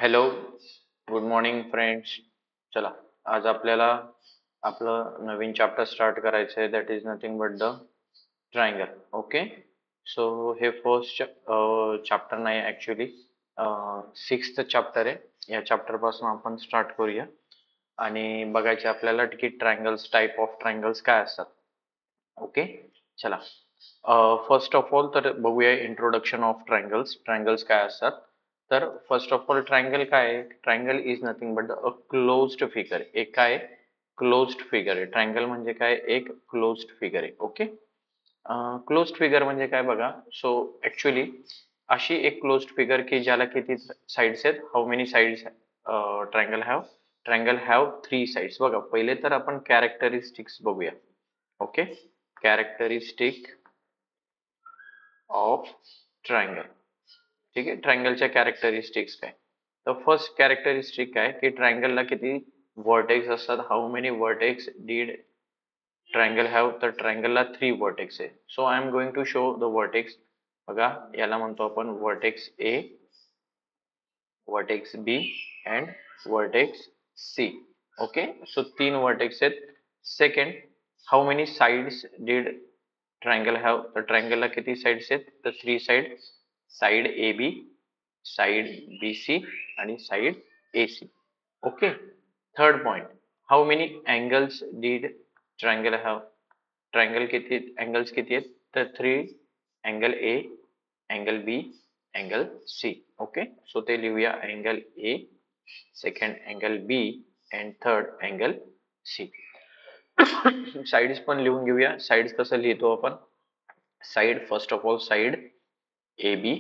Hello, good morning friends. चला, आज आपल्याला आपलं नवीन चॅप्टर स्टार्ट करायचं आहे. That is nothing but the triangle. Okay, so हे फर्स्ट चॅप्टर नाही, ॲक्च्युली सिक्स्थ चॅप्टर आहे. या चॅप्टर पासून आपण स्टार्ट करूया आणि बघायचे आपल्याला की ट्रायंगल्स, टाईप ऑफ ट्रायंगल्स काय असतात. ओके, चला. फर्स्ट ऑफ ऑल तर बघूया इंट्रोडक्शन ऑफ ट्रायंगल्स. ट्रायंगल्स काय असतात. तर फर्स्ट ऑफ ऑल ट्रायंगल काय आहे. Triangle is nothing but a closed figure. एक काय क्लोज्ड फिगर आहे. ट्रायंगल म्हणजे काय, एक क्लोज्ड फिगर आहे. ओके, क्लोज्ड फिगर म्हणजे काय बघा. सो ऍक्च्युली अशी एक क्लोज्ड फिगर की ज्याला किती साइड्स आहेत. How many sides triangle have 3 sides. बघा, पहिले तर आपण कॅरेक्टरिस्टिक्स बघूया. Okay, characteristic of triangle. ठीक आहे, ट्रायंगलच्या कॅरेक्टरिस्टिक्स काय. तर फर्स्ट कॅरेक्टरिस्टिक काय की ट्रायंगलला किती वर्टेक्स असतात. How many vertex did triangle have. तर ट्रायंगलला 3 वर्टेक्स आहे. So I am going to show the vertex. बघा, याला म्हणतो आपण vertex A, vertex B and vertex C. Okay, so 3 vertex आहेत. Second, how many sides did triangle have. तर ट्रायंगलला किती साइड्स आहेत. तर 3 side. Side A B, side B C आणि side A C. Okay, third point, how many angles did triangle have. Triangle किती angles किती आहेत. तर 3. Angle A, angle B, angle C. Okay, so ते लिहूया. Angle A, second angle B and third angle C. Sides पण लिहून घेऊया. Sides कसं लिहितो आपण. Side, first of all side A B,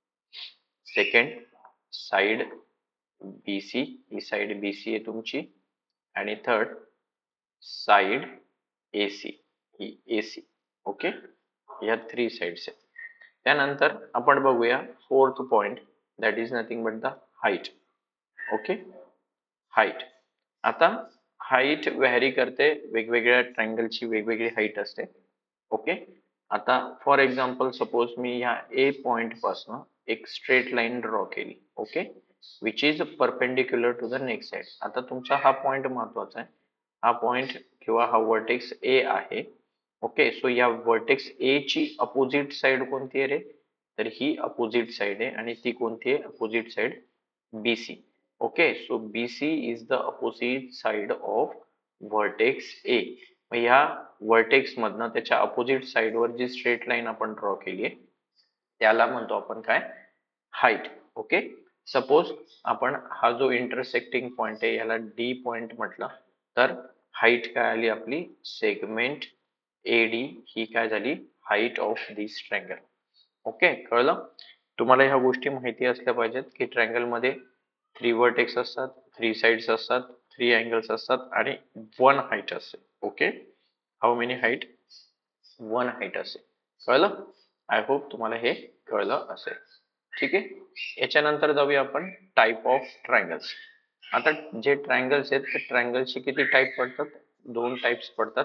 second side B C, ही साइड बी सी आहे तुमची, आणि थर्ड साइड ए सी, ही ए सी. ओके, या 3 साइड्स आहेत. त्यानंतर आपण बघूया fourth point, that is nothing but the height. Okay, height. आता हाईट व्हॅरी करते. वेगवेगळ्या ट्रायंगलची वेगवेगळी हाईट असते. ओके, आता फॉर एक्झाम्पल सपोज मी ह्या ए पॉइंट पासून एक स्ट्रेट लाईन ड्रॉ केली. Okay, which is perpendicular to the next side. आता तुमचा हा पॉइंट महत्वाचा आहे. हा पॉइंट किंवा हा वर्टेक्स ए आहे. ओके, सो या वर्टेक्स ए ची अपोजिट साइड कोणती आहे रे. तर ही अपोजिट साइड आहे आणि ती कोणती आहे. Opposite side B C. Okay, so B C is the opposite side of vertex A. ह्या वर्टेक्स मधनं त्याच्या अपोजिट साइडवर जी स्ट्रेट लाईन आपण ड्रॉ केली आहे त्याला म्हणतो आपण काय, हाईट. ओके, सपोज आपण हा जो इंटरसेक्टिंग पॉइंट आहे याला डी पॉइंट म्हटलं तर हाईट काय आली आपली. सेगमेंट एडी ही काय झाली, height of this triangle. Okay, कळलं. तुम्हाला ह्या गोष्टी माहिती असल्या पाहिजेत की ट्रायंगल मध्ये 3 वर्टेक्स असतात, 3 साइड्स असतात, 3 अँगल्स असतात आणि 1 हाईट असते. Okay, how many height, 1 height असते. कळलं. आय होप तुम्हाला हे कळलं असेल. ठीक आहे, याच्यानंतर जाऊया आपण टाइप ऑफ ट्रायंगल्स. आता जे ट्रायंगल्स आहेत ते ट्रायंगलचे किती टाइप पडतात. 2 टाइप्स पडतात.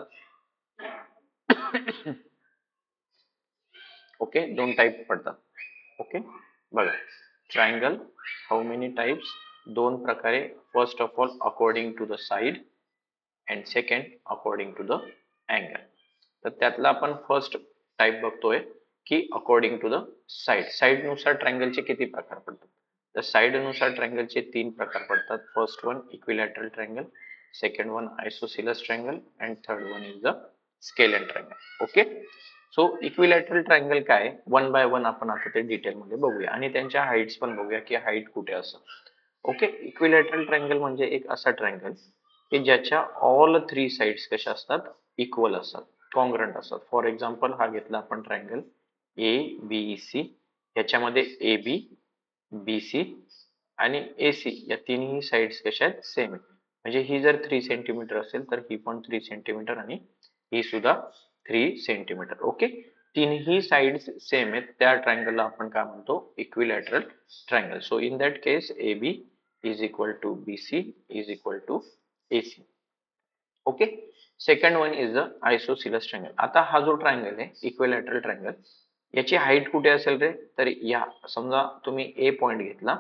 ओके, 2 टाइप पडतात. ओके, बघा, ट्रायंगल हाऊ मेनी टाइप्स, 2 प्रकारे. First of all according to the side and second according to the angle. तर त्यातला आपण फर्स्ट टाइप बघतोय की according to the side. Side नुसार ट्रायंगलचे किती प्रकार पडतात. तर साइड नुसार ट्रायंगलचे 3 प्रकार पडतात. First one equilateral triangle, second one isosceles triangle and third one is the scalene triangle. Okay, so equilateral triangle काय, 1 बाय 1 आपण आता ते डिटेल मध्ये बघूया आणि त्यांच्या हाईट्स पण बघूया की हाईट कुठे असतात. ओके, इक्विलॅटरल ट्रायंगल म्हणजे एक असा ट्रायंगल की ज्याच्या ऑल 3 साइड्स कशा असतात, इक्वल असतात, कॉन्ग्रंट असतात. फॉर एक्झाम्पल हा घेतला आपण ट्रायंगल ए बी सी, याच्यामध्ये ए बी, बी सी आणि ए सी या तिन्ही साइड्स कशा आहेत, सेम आहेत. म्हणजे ही जर 3 सेंटीमीटर असेल तर ही पण 3 सेंटीमीटर आणि ही सुद्धा 3 सेंटीमीटर. ओके, तिन्ही साइड्स सेम आहेत त्या ट्रायंगलला आपण काय म्हणतो, equilateral triangle. So in that case A B is equal to B C is equal to A C. Okay, second one is the isosceles triangle. आता हा जो ट्रायंगल आहे इक्विलॅटरल ट्रायंगल, याची हाईट कुठे असेल रे. तर या समजा तुम्ही ए पॉइंट घेतला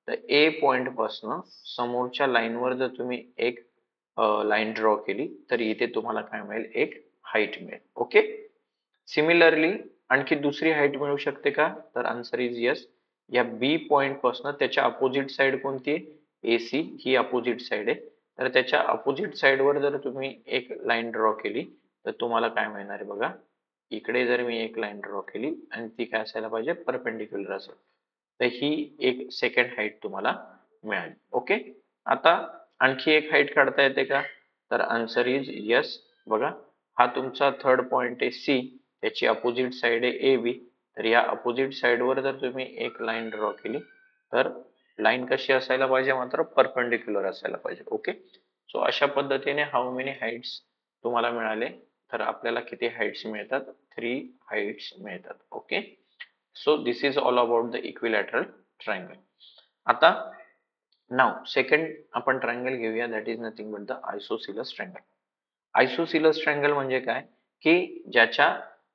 तर ए पॉइंट पासून समोरच्या लाईनवर जर तुम्ही एक लाईन ड्रॉ केली तर इथे तुम्हाला काय मिळेल, एक हाईट मिळेल. ओके. सिमिलरली आणखी दुसरी हाईट मिळू शकते का, तर आन्सर इज यस. या बी पॉइंट पासून त्याच्या अपोजिट साइड कोणती आहे, AC ही अपोजिट साइड आहे. तर त्याच्या अपोजिट साइड वर जर तुम्ही एक लाईन ड्रॉ केली तर तुम्हाला काय मिळणार आहे बघा, इकडे जर मी एक लाईन ड्रॉ केली आणि ती काय असायला पाहिजे, परपेंडिक्युलर असेल, तर ही एक सेकंड हाईट तुम्हाला मिळाली. ओके. आता आणखी एक हाईट काढता येते का, तर आन्सर इज यस. बघा, हा तुमचा थर्ड पॉइंट आहे C, त्याची अपोजिट साइड आहे AB. तर या अपोजिट साइड वर जर तुम्ही एक लाईन ड्रॉ केली तर लाईन कशी असायला पाहिजे, मात्र परपेंडिक्युलर असायला पाहिजे. ओके. सो अशा पद्धतीने हाऊ मेनी हाईट्स तुम्हाला मिळाले, तर आपल्याला किती हाईट्स मिळतात, 3 हाईट्स मिळतात. Okay. So this is all about the equilateral triangle. आता नाव सेकंड आपण ट्रायंगल घेऊया, that is nothing but the isosceles triangle. Isosceles triangle म्हणजे काय, की ज्याच्या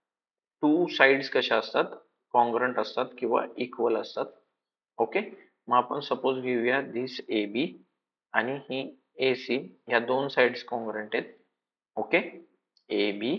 टू साइड्स कशा असतात, कॉन्ग्रंट असतात किंवा इक्वल असतात. ओके. मग आपण सपोज घेऊया दिस AB आणि ही AC, या दोन साइड्स कॉन्ग्रंट आहेत. ओके. AB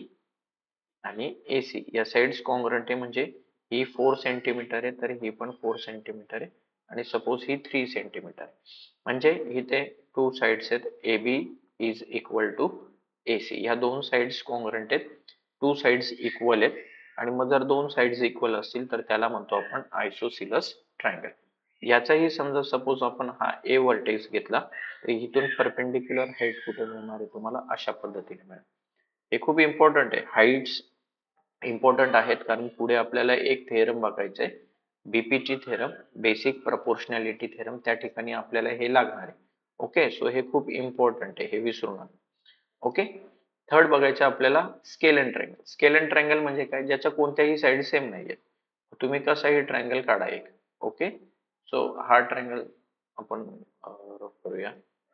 आणि AC या साइड्स कॉन्ग्रंट आहे, म्हणजे ही 4 सेंटीमीटर आहे तर ही पण 4 सेंटीमीटर आहे आणि सपोज ही 3 सेंटीमीटर आहे. म्हणजे इथे टू साइड्स आहेत, AB is equal to AC. या दोन साइड्स कॉन्ग्रंट आहेत, टू साइड्स इक्वल आहेत, आणि मग जर दोन साइड्स इक्वल असतील तर त्याला म्हणतो आपण आयसोसिलस ट्रायंगल. याचाही समजा सपोज आपण हा A व्हर्टेक्स घेतला तर इथून परपेंडिक्युलर हाईट कुठे मिळणार आहे तुम्हाला, अशा पद्धतीने मिळेल. हे खूप इम्पॉर्टंट आहे, हाईट्स इम्पॉर्टंट आहेत, कारण पुढे आपल्याला एक थेरम बघायचं आहे, BPT theorem, basic proportionality theorem. त्या ठिकाणी आपल्याला हे लागणार आहे. ओके. सो हे खूप इम्पॉर्टंट आहे, हे विसरू नका. ओके. थर्ड बघायचं आपल्याला स्केल ट्रायंगल. स्केल ट्रायंगल म्हणजे काय, ज्याच्या कोणत्याही साइड सेम नाहीये, तुम्ही कसाही ट्रायंगल काढा एक. ओके. सो हा ट्रायंगल आपण रफ करूया.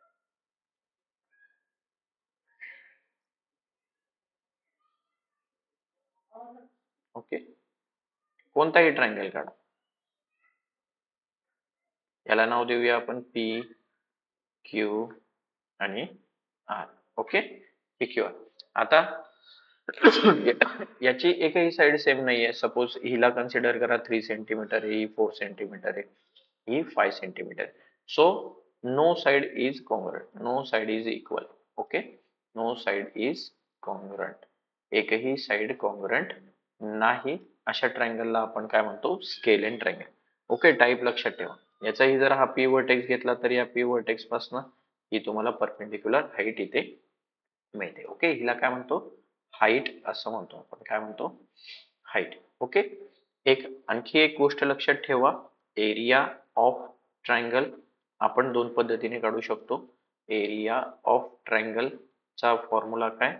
ओके. कोणताही ट्रायंगल काढा, याला नाव देऊया आपण PQ आणि R. ओके. PQR. आता याची एकही साइड सेम नाहीये. सपोज हिला कन्सिडर करा 3 सेंटीमीटर, ही 4 सेंटीमीटर आहे, ही 5 centimetre. So no side is congruent, no side is equal. Okay. No side is congruent, एकही साइड कॉन्ग्रुएंट नाही. अशा ट्रायंगलला आपण काय म्हणतो, स्केलेन ट्रायंगल. ओके. टाइप लक्षात ठेवा. याचाही जर हा P व्हर्टेक्स घेतला तर या P व्हर्टेक्स पासून ही तुम्हाला परपेंडिक्युलर हाईट इथे मिळते. ओके. हिला काय म्हणतो, हाईट असं म्हणतो आपण. काय म्हणतो, हाईट. ओके. आणखी एक गोष्ट लक्षात ठेवा, एरिया ऑफ ट्रायंगल आपण दोन पद्धतीने काढू शकतो. एरिया ऑफ ट्रायंगल चा फॉर्म्युला काय,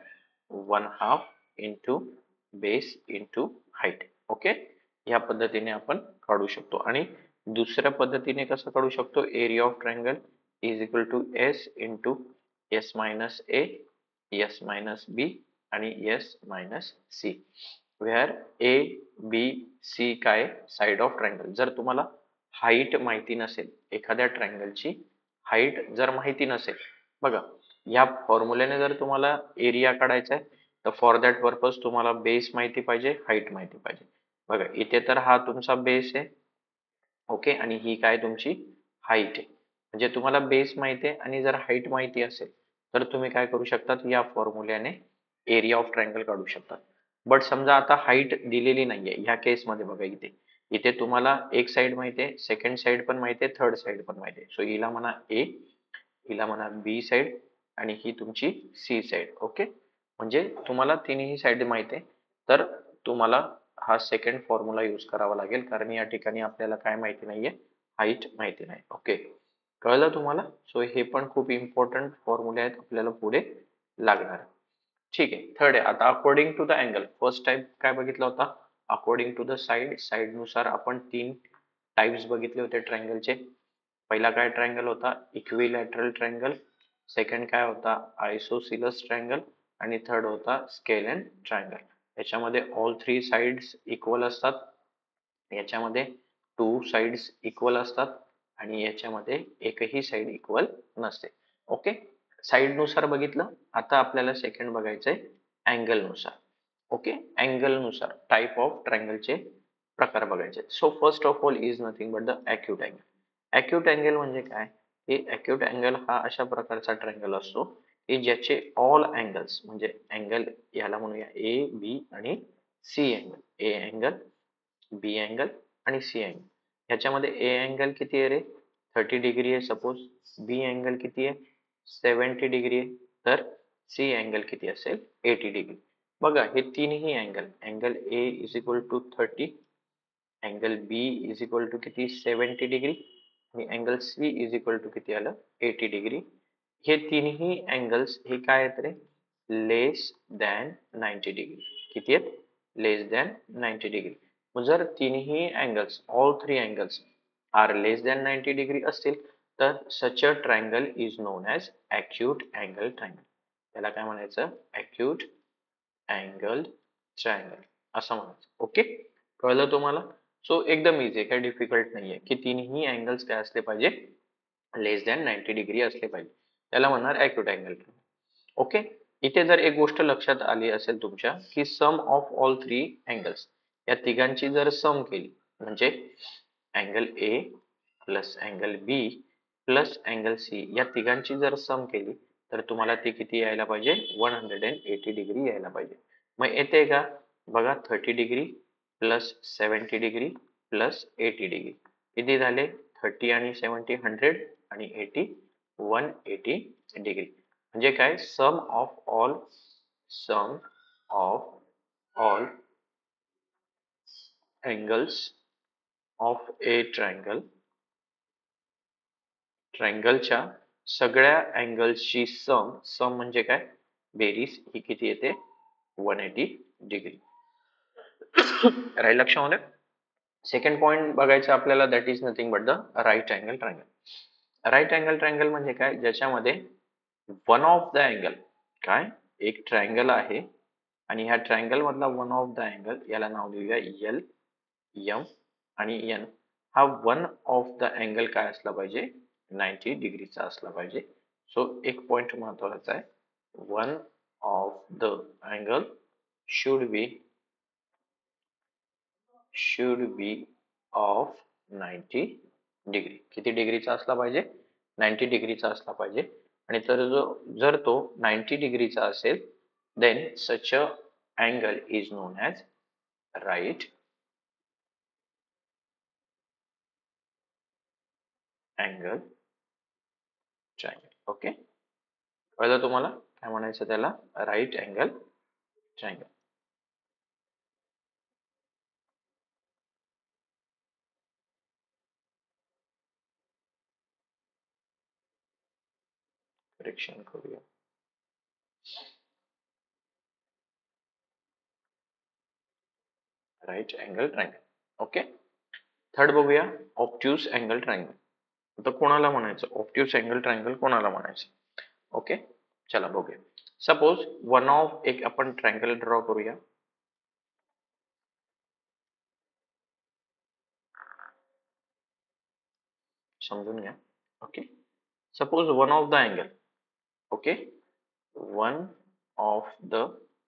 1/2 into base into height. Okay. या पद्धतीने आपण काढू शकतो. आणि दुसऱ्या पद्धतीने कसं काढू शकतो, area of triangle is equal to S into S minus A, S minus B आणि S minus C, where A B C काय, साइड ऑफ ट्रायंगल. जर तुम्हाला हाईट माहिती नसेल, एखाद्या ट्रायंगलची हाईट जर माहिती नसेल, बघा या फॉर्म्युल्याने जर तुम्हाला एरिया काढायचा आहे तर फॉर दॅट पर्पज तुम्हाला बेस माहिती पाहिजे, हाईट माहिती पाहिजे. बघा इथे तर हा तुमचा बेस आहे. ओके. आणि ही काय तुमची हाईट आहे. म्हणजे तुम्हाला बेस माहिती आहे आणि जर हाईट माहिती असेल तर तुम्ही काय करू शकतात, या फॉर्म्युल्याने एरिया ऑफ ट्रायंगल काढू शकतात. बट समजा आता हाईट दिलेली नाहीये ह्या केसमध्ये, बघा इथे इथे तुम्हाला एक साइड माहिती आहे, सेकंड साइड पण माहिती आहे, थर्ड साइड पण माहिती आहे. सो हिला म्हणा A, हिला म्हणा B साइड आणि ही तुमची C साइड. ओके. म्हणजे तुम्हाला तिन्ही साइड माहिती आहे, तर तुम्हाला हा सेकंड फॉर्म्युला यूज करावा लागेल, कारण या ठिकाणी आपल्याला काय माहिती नाहीये, हाईट माहिती नाही. ओके. कळलं तुम्हाला. सो हे पण खूप इम्पॉर्टंट फॉर्म्युले आहेत, आपल्याला पुढे लागणार. ठीक आहे. थर्ड आहे आता according to the angle. First type काय बघितला होता, according to the side. Side नुसार आपण तीन टाइप्स बघितले होते ट्रायंगलचे. पहिला काय ट्रायंगल होता, इक्विलॅटरल ट्रायंगल. सेकंड काय होता, आयसोसिलस ट्रायंगल. आणि थर्ड होता स्केलेन ट्रायंगल. याच्यामध्ये ऑल थ्री साइड्स इक्वल असतात, याच्यामध्ये टू साइड्स इक्वल असतात आणि याच्यामध्ये एकही साइड इक्वल नसते. ओके, साइड नुसार बघितलं. आता आपल्याला सेकंड बघायचंय अँगल नुसार. ओके, अँगल नुसार टाइप ऑफ ट्रायंगलचे प्रकार बघायचे. So first of all is nothing but the acute angle. Acute angle म्हणजे काय? की अॅक्यूट अँगल हा अशा प्रकारचा ट्रायंगल असतो की ज्याचे ऑल अँगल्स म्हणजे अँगल याला म्हणूया ए बी आणि C angle. A angle, B angle आणि सी अँगल. ह्याच्यामध्ये ए अँगल किती आहे रे? 30 डिग्री आहे सपोज. बी अँगल किती आहे? 70 डिग्री आहे. तर सी अँगल किती असेल? 80 डिग्री. बघा हे तीनही angle, angle A is equal to 30, angle B is equal to किती? 70 डिग्री आणि angle C is equal to किती आलं? 80 डिग्री. हे तीनही अँगल्स हे काय आहेत रे? लेस दॅन 90 डिग्री. किती आहेत? Less than 90 degree. मग जर तीनही angles, all three angles are less than 90 degree असतील तर such a triangle is known as acute angle triangle. त्याला काय म्हणायचं? अॅक्यूट अँगल ट्रायंगल असं म्हणायचं. ओके, कळलं तुम्हाला? सो एकदम इझी, काही डिफिकल्ट नाहीये की तीनही अँगल्स काय असले पाहिजे? लेस दॅन 90 डिग्री असले पाहिजे. त्याला म्हणणार अॅक्यूट अँगल. ओके, इथे जर एक गोष्ट लक्षात आली असेल तुमच्या की sum of all three angles, या तिघांची जर सम केली म्हणजे angle A plus angle B plus angle C या तिघांची जर सम केली तर तुम्हाला ती किती यायला पाहिजे? 180 डिग्री यायला पाहिजे. मग येते का? बघा 30 degree plus 70 degree plus 80 degree किती झाले? 30 आणि 70 100 आणि 80 180 डिग्री. म्हणजे काय? Sum of all angles of a ट्रायंगलच्या सगळ्या अँगल्सची सम म्हणजे काय? बेरीज ही किती येते? 180 डिग्री. राईट लक्षामध्ये? सेकंड पॉइंट बघायचं आपल्याला, that is nothing but the right angle triangle. Right angle triangle म्हणजे काय? ज्याच्यामध्ये वन ऑफ द अँगल, काय? एक ट्रायंगल आहे आणि ह्या ट्रायंगल मधला वन ऑफ द अँगल याला नाव देऊया एल, एम आणि एन. हा वन ऑफ द अँगल काय असला पाहिजे? 90 डिग्रीचा असला पाहिजे. सो एक पॉइंट महत्वाचा आहे, one of the angle should be of 90 degree. किती डिग्रीचा असला पाहिजे? 90 डिग्रीचा असला पाहिजे. आणि जर तो 90 डिग्रीचा असेल then such a angle is known as right angle triangle. Okay, कळलं तुम्हाला काय म्हणायचं त्याला? Right angle triangle. करेक्शन करूया. Right angle triangle. Okay, third बघूया ऑब्ट्यूज अँगल ट्रायंगल. आता कोणाला म्हणायचं ऑब्ट्यूज अँगल ट्रायंगल? कोणाला म्हणायचं? ओके, चला बघूया. सपोज वन ऑफ एक आपण ट्रायंगल ड्रॉ करूया. समजून घ्या. Okay, suppose one of the angle, okay, one of the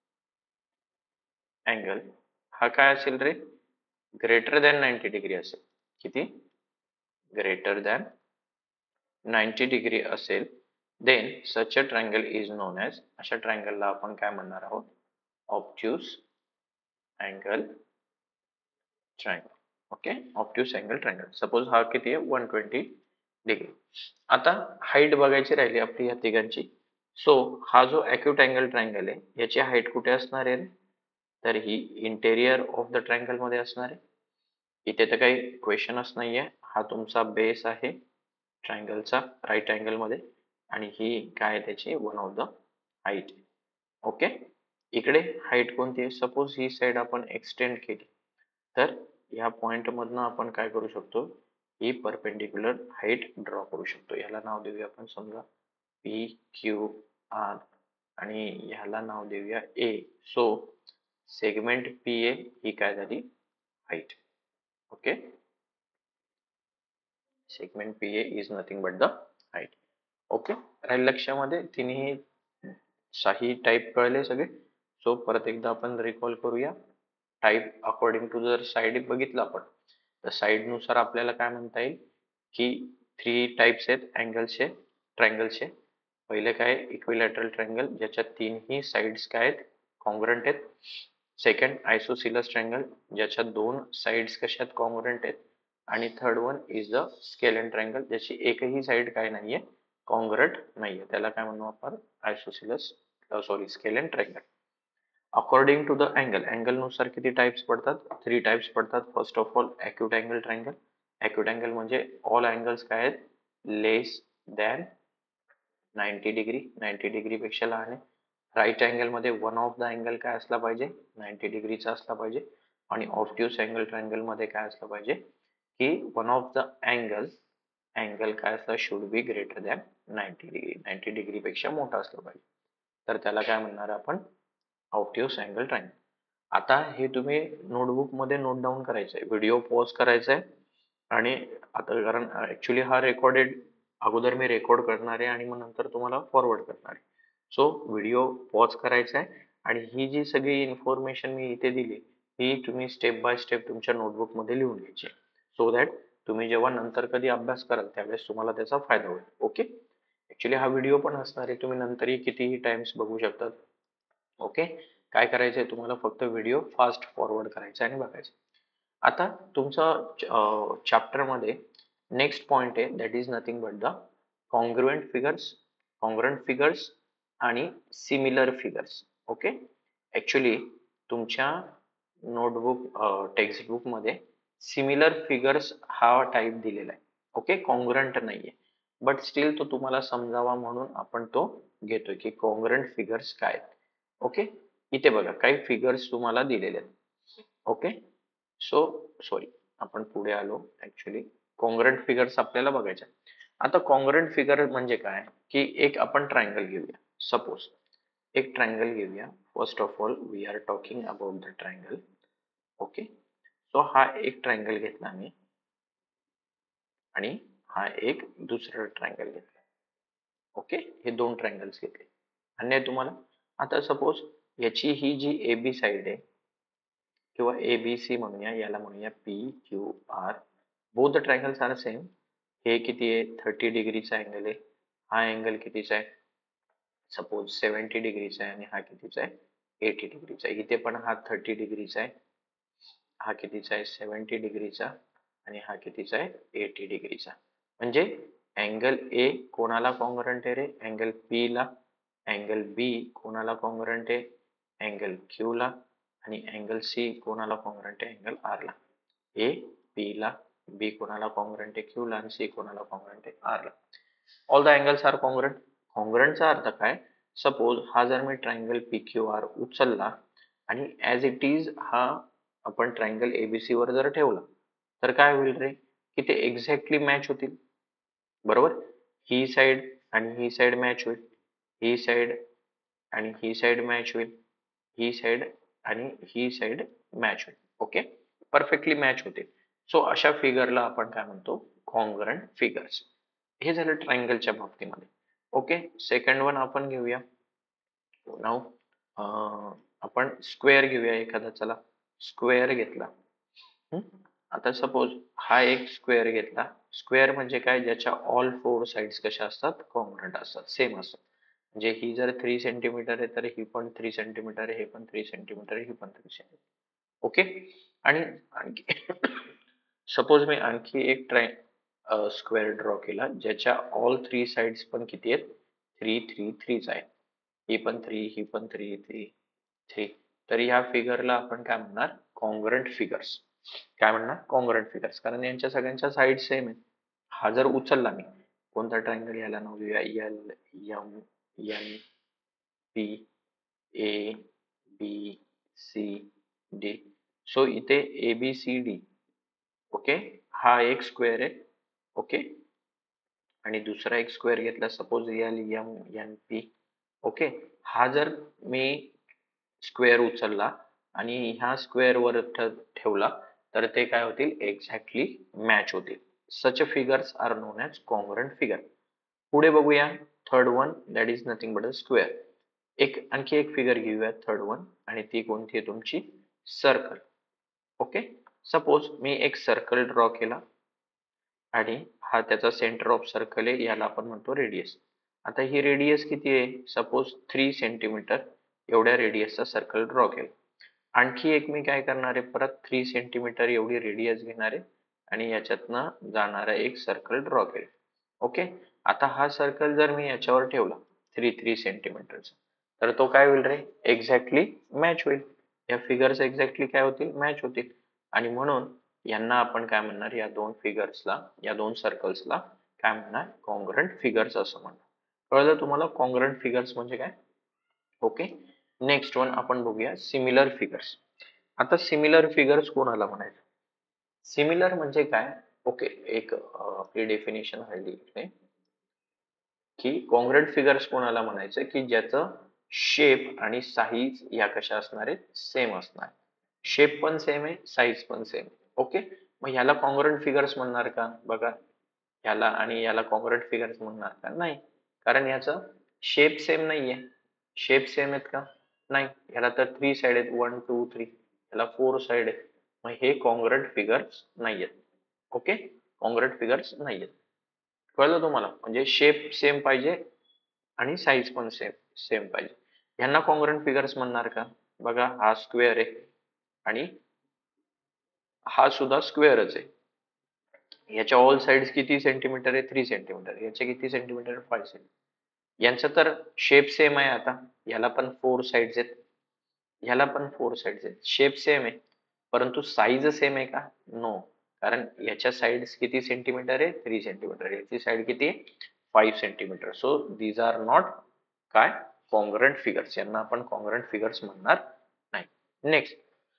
angle हा काय असेल रे? ग्रेटर दॅन 90 डिग्री असेल. किती? ग्रेटर दॅन 90 डिग्री असेल then such a triangle is known as, अशा ट्रायंगलला आपण काय म्हणणार आहोत? Obtuse angle triangle. Okay, obtuse angle triangle. Suppose हा किती आहे? 120 डिग्री. आता हाईट बघायची राहिली आपली या तिघांची. सो हा जो अॅक्यूट अँगल ट्रायंगल आहे याची हाईट कुठे असणार आहे? तर ही इंटेरियर ऑफ द ट्रायंगल मध्ये असणार आहे. इथे तर काही क्वेश्चनच नाहीये. हा तुमचा बेस आहे ट्रायंगलचा राईट अँगल मध्ये आणि ही काय आहे त्याची? One of the height. Okay, इकडे हाईट कोणती आहे? सपोज ही साइड आपण एक्सटेंड केली तर या पॉइंट मधनं आपण काय करू शकतो? ही परपेंडिक्युलर हाईट ड्रॉ करू शकतो. याला नाव देऊया आपण समजा पी क्यू आर आणि ह्याला नाव देऊया A. So segment P A ही काय झाली? Height. Okay, segment P A is nothing but the height. Okay, राहील लक्षामध्ये तिन्ही शाही टाइप कळले सगळे. सो परत एकदा आपण रिकॉल करूया. टाइप अकॉर्डिंग टू जर साइड बघितलं आपण तर साइड नुसार आपल्याला काय म्हणता येईल की 3 टाइप्स आहेत अँगलचे, ट्रायंगलचे. पहिले काय इक्विलॅटरल ट्रायंगल ज्याच्या तीनही साइड्स काय आहेत कॉन्ग्रंट आहेत. सेकंड आयसोसिलस ट्रायंगल ज्याच्या 2 साइड्स कशा आहेत कॉन्ग्रंट आहेत. आणि third one is the scalene triangle ज्याची एकही साइड काय नाहीये कॉन्ग्रंट नाहीये. त्याला काय म्हणू आपण isosceles scalene triangle. According to the angle नुसार किती टाइप्स पडतात 3 टाइप्स पडतात. First of all acute angle triangle. Acute angle म्हणजे ऑल अँगल्स काय आहेत लेस दॅन 90 डिग्री, 90 डिग्री पेक्षा लहान आहे. राईट अँगल मध्ये वन ऑफ द अँगल काय असला पाहिजे 90 डिग्रीचा असला पाहिजे. आणि ऑब्ट्यूस अँगल ट्रायंगल मध्ये काय असलं पाहिजे की वन ऑफ द अँगल काय असला should be greater than 90 degree, 90 degree पेक्षा मोठा असला पाहिजे. तर त्याला काय म्हणणार आपण ऑब्ट्यूस अँगल ट्रायंगल. आता हे तुम्ही नोटबुक मध्ये नोट डाऊन करायचं आहे, व्हिडिओ पॉज करायचा आहे. आणि आता कारण ऍक्च्युली हा रेकॉर्डेड अगोदर मी रेकॉर्ड करणार आहे आणि मग नंतर तुम्हाला फॉरवर्ड करणार आहे. सो व्हिडिओ पॉज करायचा आहे आणि ही जी सगळी इन्फॉर्मेशन मी इथे दिली ही तुम्ही स्टेप बाय स्टेप तुमच्या नोटबुक मध्ये लिहून घ्यायची सो दॅट तुम्ही जेव्हा नंतर कधी अभ्यास कराल त्यावेळेस तुम्हाला त्याचा फायदा होईल. ओके, ऍक्च्युली हा व्हिडिओ पण असणार आहे, तुम्ही नंतरही कितीही टाइम्स बघू शकतात. ओके, काय करायचंय तुम्हाला फक्त व्हिडिओ फास्ट फॉरवर्ड करायचा आणि बघायचा. आता तुमचा चॅप्टर मध्ये नेक्स्ट पॉइंट आहे that is nothing but the congruent figures आणि सिमिलर फिगर्स. ओके, ऍक्च्युली तुमच्या नोटबुक टेक्स्टबुक मध्ये सिमिलर फिगर्स हा टाइप दिलेला आहे. ओके, कॉन्ग्रुएंट नाहीये बट स्टील तो तुम्हाला समजावा म्हणून आपण तो घेतोय की कॉन्ग्रुएंट फिगर्स काय आहेत. ओके, इथे बघा काही फिगर्स तुम्हाला दिलेले आहेत. ओके, सो सॉरी आपण पुढे आलो. ऍक्च्युली कॉन्ग्रुएंट फिगर्स आपल्याला बघायचे. आता कॉन्ग्रुएंट फिगर म्हणजे काय की एक आपण ट्रायंगल घेऊया. सपोज एक ट्रायंगल घेऊया. First of all we are talking about the triangle. Okay, so हा एक ट्रायंगल घेतला मी आणि हा एक दुसरा ट्रायंगल घेतला. ओके, हे 2 ट्रायंगल्स घेतले आणि तुम्हाला आता सपोज याची ही जी ए बी साइड आहे किंवा ए बी सी म्हणूया, याला म्हणूया P Q R. Both the triangles are same. हे किती आहे 30 डिग्रीचा अँगल आहे. हा अँगल कितीचा आहे सपोज 70 डिग्रीचा आहे आणि हा कितीचा आहे 80 डिग्रीचा आहे. इथे पण हा 30 डिग्रीचा आहे, हा कितीचा आहे 70 डिग्रीचा आणि हा कितीचा आहे 80 डिग्रीचा. म्हणजे अँगल ए कोणाला कॉन्ग्रुएंट आहे रे अँगल पी ला. अँगल बी कोणाला कॉन्ग्रुएंट आहे अँगल क्यू ला. आणि अँगल सी कोणाला कॉन्ग्रुएंट आहे अँगल आर ला. ए पी ला, बी कोणाला कॉन्ग्रुएंट आहे क्यू ला आणि सी कोणाला कॉन्ग्रुएंट आहे आर ला. All the angles are congruent. कॉन्ग्रुएंटचा अर्थ काय सपोज हा जर मी ट्रायंगल पी क्यू आर उचलला आणि ऍज इट इज हा आपण ट्रायंगल एबीसी वर जर ठेवला तर काय होईल रे की ते एक्झॅक्टली मॅच होतील. बरोबर, ही साइड आणि ही साइड मॅच होईल, ही साइड आणि ही साइड मॅच होईल, ही साइड आणि ही साइड मॅच होईल. ओके, परफेक्टली मॅच होते. सो अशा फिगरला आपण काय म्हणतो कॉन्ग्रुएंट फिगर्स. हे झालं ट्रायंगलच्या बाबतीमध्ये. ओके, सेकंड वन आपण घेऊया. नाव आपण स्क्वेअर घेऊया एखादा. चला स्क्वेअर घेतला. आता सपोज हा एक स्क्वेअर घेतला. स्क्वेअर म्हणजे काय ज्याच्या ऑल 4 साइड्स कशा असतात कॉन्ग्रुएंट असतात, सेम असतात. म्हणजे ही जर 3 सेंटीमीटर आहे तर ही पण 3 सेंटीमीटर आहे, हे पण 3 सेंटीमीटर आहे, ही पण 3 सेंटीमीटर. ओके, आणि आणखी सपोज मी आणखी एक स्क्वेअर ड्रॉ केला ज्याच्या ऑल 3 साइड्स पण किती आहेत 3 3 3 आहेत. ही पण 3, ही पण 3 3 3. तर ह्या फिगरला आपण काय म्हणणार कॉन्ग्रुएंट फिगर्स. काय म्हणणार कॉन्ग्रुएंट फिगर्स कारण यांच्या सगळ्यांच्या साइड सेम आहेत. हा जर उचलला मी कोणता ट्रायंगल याला नाव देऊया L M N P A B C D. So इथे A B C D. Okay, हा एक स्क्वेअर आहे. ओके, आणि दुसरा एक स्क्वेअर घेतला suppose L M N P. Okay, हा जर मी स्क्वेअर उचलला आणि ह्या स्क्वेअर वर ठेवला तर ते काय होतील एक्झॅक्टली मॅच होतील, such figures are known as congruent figure. पुढे बघूया third one, that is nothing but a square. आणखी एक फिगर घेऊया थर्ड वन, आणि ती कोणती आहे तुमची सर्कल. ओके, सपोज मी एक सर्कल ड्रॉ केला आणि हा त्याचा सेंटर ऑफ सर्कल आहे, याला आपण म्हणतो रेडियस. आता ही रेडियस किती आहे, सपोज 3 सेंटीमीटर एवढ्या रेडियसचा सर्कल ड्रॉ केला. आणखी एक मी काय करणार आहे, परत 3 सेंटीमीटर एवढी रेडियस घेणार आहे आणि याच्यातनं जाणारा एक सर्कल ड्रॉ केला. ओके, आता हा सर्कल जर मी याच्यावर ठेवला 3 सेंटीमीटरचा, तर तो काय होईल रे, एक्झॅक्टली मॅच होईल. या फिगर्स एक्झॅक्टली काय होतील, मॅच होतील. आणि म्हणून यांना आपण काय म्हणणार, या दोन फिगर्सला, या दोन सर्कल्सला काय म्हणणार, कॉन्ग्रंट फिगर्स असं म्हणणार. कळलं तुम्हाला कॉन्ग्रंट फिगर्स म्हणजे काय. ओके, नेक्स्ट वन आपण बघूया सिमिलर फिगर्स. आता सिमिलर फिगर्स कोणाला म्हणायचं, सिमिलर म्हणजे काय. ओके, एक आपली डेफिनेशन आहे इथे की कॉन्ग्रंट फिगर्स कोणाला म्हणायचं, की ज्याचं शेप आणि साईज या कशा असणार आहेत, सेम असणार. शेप पण सेम आहे, साईज पण सेम. ओके, मग ह्याला कॉन्ग्रंट फिगर्स म्हणणार का, बघा ह्याला आणि याला कॉन्ग्रंट फिगर्स म्हणणार का, नाही. कारण याचं शेप सेम नाहीये. शेप सेम आहेत का, नाही. ह्याला तर 3 साइड आहेत, 1 2 3, ह्याला 4 साइड आहेत. मग हे कॉन्ग्रंट फिगर्स नाहीयेत. ओके, कॉन्ग्रंट फिगर्स नाहीयेत. कळलं तुम्हाला, म्हणजे शेप सेम पाहिजे आणि साईज पण सेम सेम पाहिजे. ह्यांना कॉन्ग्रंट फिगर्स म्हणणार का, बघा हा स्क्वेअर आहे आणि हा सुद्धा स्क्वेअरच आहे. याच्या ऑल साइड्स किती सेंटीमीटर आहे, 3 सेंटीमीटर. याचे किती सेंटीमीटर, 5 सेंटीमीटर. यांचा तर शेप सेम आहे. आता याला पण 4 साइड्स आहेत, ह्याला पण 4 साइड्स आहेत. शेप सेम आहे, परंतु साईज सेम आहे का, नो. कारण याच्या साइड्स किती सेंटीमीटर आहे, 3 सेंटीमीटर. याची साइड किती आहे, 5 centimetre. So these are not काय, कॉन्ग्रंट फिगर्स. यांना आपण कॉन्ग्रंट फिगर्स म्हणणार नाही. नेक्स्ट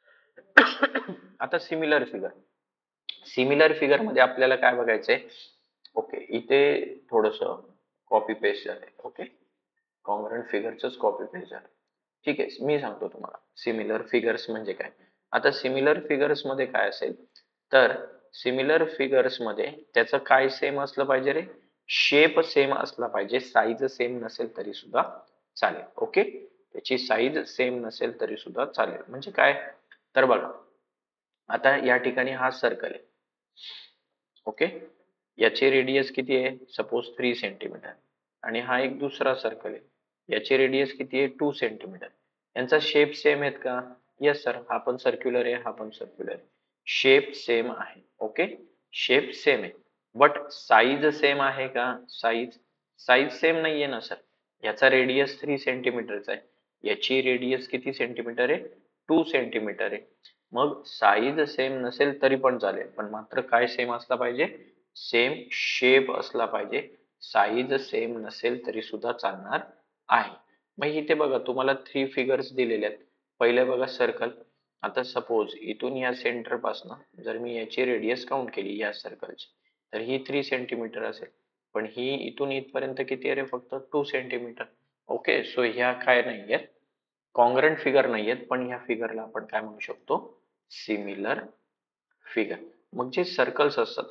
आता सिमिलर फिगर. सिमिलर फिगर मध्ये आपल्याला काय बघायचंय, ओके इथे थोडस कॉपी पेस्ट झालंय. ओके, कॉन्ग्रंट फिगरच कॉपी पेस्ट झालं. ठीक आहे, मी सांगतो तुम्हाला सिमिलर फिगर्स म्हणजे काय. आता सिमिलर फिगर्स मध्ये काय असेल, तर सिमिलर फिगर्स मध्ये त्याचं काय सेम असलं पाहिजे रे, शेप सेम असला पाहिजे. साईज सेम नसेल तरी सुद्धा चालेल. ओके, त्याची साईज सेम नसेल तरी सुद्धा चालेल. म्हणजे काय, तर बघा आता या ठिकाणी हा सर्कल आहे. ओके, याची रेडियस किती आहे, सपोज 3 सेंटीमीटर. आणि हा एक दुसरा सर्कल आहे, याची रेडियस किती आहे, 2 सेंटीमीटर. यांचा शेप सेम आहेत का, येस सर. हा पण सर्क्युलर आहे, हा पण सर्क्युलर आहे. शेप सेम आहे. ओके, शेप सेम आहे, बट साईज सेम आहे का, साईज साईज सेम नाहीये ना सर. याचा रेडियस 3 सेंटीमीटरचा आहे, याची रेडियस किती सेंटीमीटर आहे, 2 सेंटीमीटर आहे. मग साईज सेम नसेल तरी पण चालेल, पण मात्र काय सेम असला पाहिजे, सेम शेप असला पाहिजे. साईज सेम नसेल तरी सुद्धा चालणार आहे. मग इथे बघा तुम्हाला 3 फिगर्स दिलेले आहेत. पहिले बघा सर्कल. आता सपोज इथून या सेंटर पासून जर मी याची रेडियस काउंट केली या सर्कलची, तर ही 3 सेंटीमीटर असेल, पण ही इथून इथपर्यंत किती आहे रे, फक्त 2 सेंटीमीटर. ओके, सो ह्या काय नाहीयेत, कॉन्ग्रंट फिगर नाहीयेत. पण ह्या फिगरला आपण काय म्हणू शकतो, सिमिलर फिगर. मग जे सर्कल्स असतात,